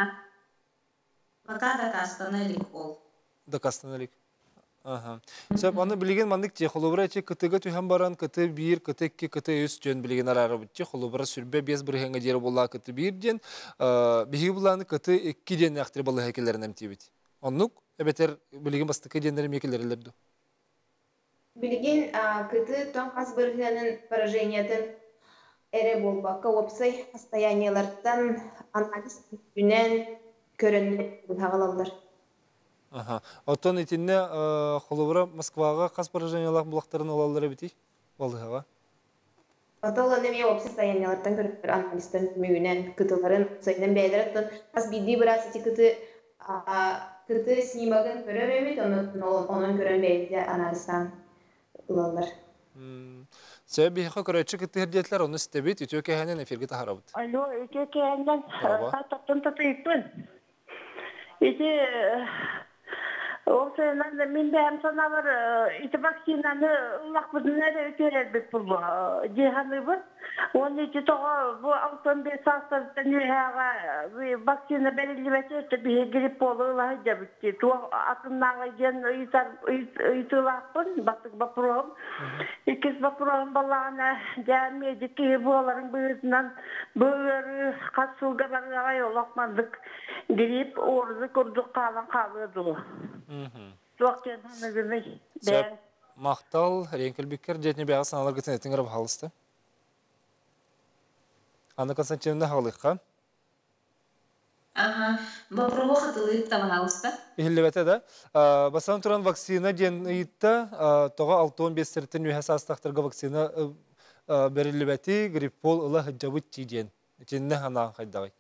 Пока дакастаналик ол. Дакастаналик. Сөп аны билеген мандык те холобра че кытыга түйен баран, кыты бир, кыты икки, кыты үс жөн билеген арары битче холобра сүрбе без бирхенге жері болла кыты бир ден, биги буланы кыты икки ден яқтыр балы хекелерін әмтебет. Оннук, әбетер билеген бастықы денлері мекелерілерді? Билеген кыты тон қас бирхенін поражениятын эре болбаққа опсай состояниялардан анализ күнен көрінді тағалалар. Оттон итинне холобра Москвага қас поражениялар бұлақтарын олалары бітей? Балыға? Отол неме опсай состояниялардан көрінді анализтен мүгінен кытыларын сайынан бәйдіраттын қас бидді біраз ити кыты снимагын көрер емет, onun көрен бәйді анализтан ұлалар. Сөйбі еқа көрәтші кітті хердетлер оны істебет, үтіо кәйінен эфирге тахарабыд. Алло, үтіо кәйінен таттын татыйықпын. Үті Осынан мен бәм саналар ити вакцинаны лақпызынар өтерелбек бұл деганы бұл. Оны ити тоға бұл 65 састырдан үйәға вакцина бәрелебәті өтті бейе грипп болу ұлағы жабытты. Туа атыннаға ген ұйтылақпын, баттық бапырағым. Екіз бапырағым балағына жәме декке боларын бұйызынан бұйыры қатсылға барыға олақмандық грипп орызы күрдік қалан қалыды. Мақтал, Ренкелбеккер, жетіне бәға саналар кетен етіңгіріп қалысты. Анна Константиновна қалыққа? Бапырығы қатылып таба қалысты. Ихілі да. Басан тұран вакцина ден ұйытты, тоға 6-15 сәрттен үйәс астақтырға вакцина бәрілі бәті гриппол ұлы ғыджабыт тейден. Теніне ғанаған қайдағай?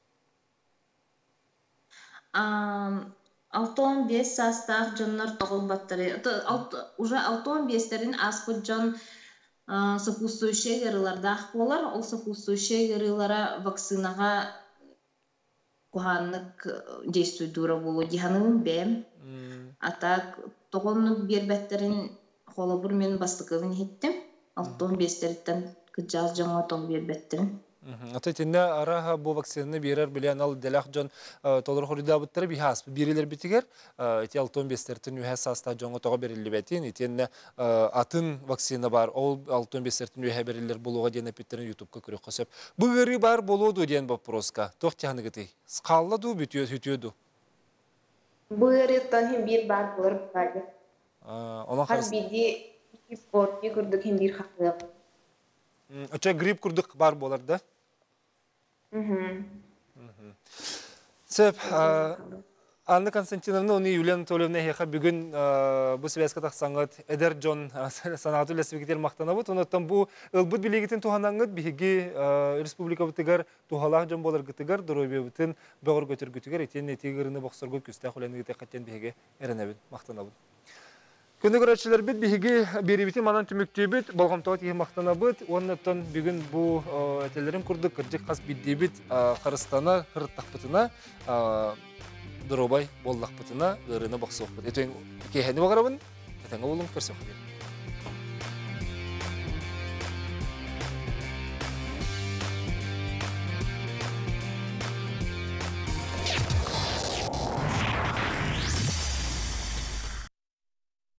6-15 састақ жонлар тоғыл баттары. Уже 6-15-терін аспыт жон сопустующие гырылардақ болар. Ол сопустующие гырылара вакцинаға куханнык действуй дура болу. Диханын бәм. Атак тоғылны бербәттерін холобур мен бастықығын хеттім. 6-15-теріттен күджаз жоңа тоғы бербәттерін. Атайтында араға бұл вакцинаны берер білен ал дәләқ жон толыр қорыда бұттары бихас. Берелер бітігер, еті 6-15-терттің үйәс аста жоңа тоға берелі бәтін. Етенді атын вакцина бар, ол 6-15-терттің үйә берелер болуға ден әпеттерін ютубқа көрек қосып. Бұл ғыры бар болуды ден бапыроска. Тоқ тияны гітей. Сқаллады бүтүйеді? Бұл ғырыттан хем бір бар болыр байды. Қар биді спортны күрдік хем бір қақылық. Өте грипп күрдік бар болар да? Сөп, Анна Константиновна, оны Юлия Анатольевна хеха бүгін бұл связка тақсаңғыд әдер жон санағаты үләсібекетер мақтана бұд. Онаттан бұл ұлбұд білегетін туғанаңғыд бігі республика бұтығар туғалақ жон болар ғытығар, дұройбе бұтын бұғыр көтір күтігер, етен етегіріні бұқсар көк күсті құләні ғыты қаттен бігі әрінәбін, мақтана бұд. Күнді көрәтшілер біт, бігі бері бітін манан түміктей біт, болғамтауат ең мақтана бұд. Оннаттан бүгін бұл әтелерін күрдік, күрдік қас бітдей біт, Қырыстана, Қырыттақ бұтына, Дұробай болдақ бұтына, ғырына бақсуқ бұд. Етуен кейхәні бағарабын, әтәңі болың көрсеу қабер.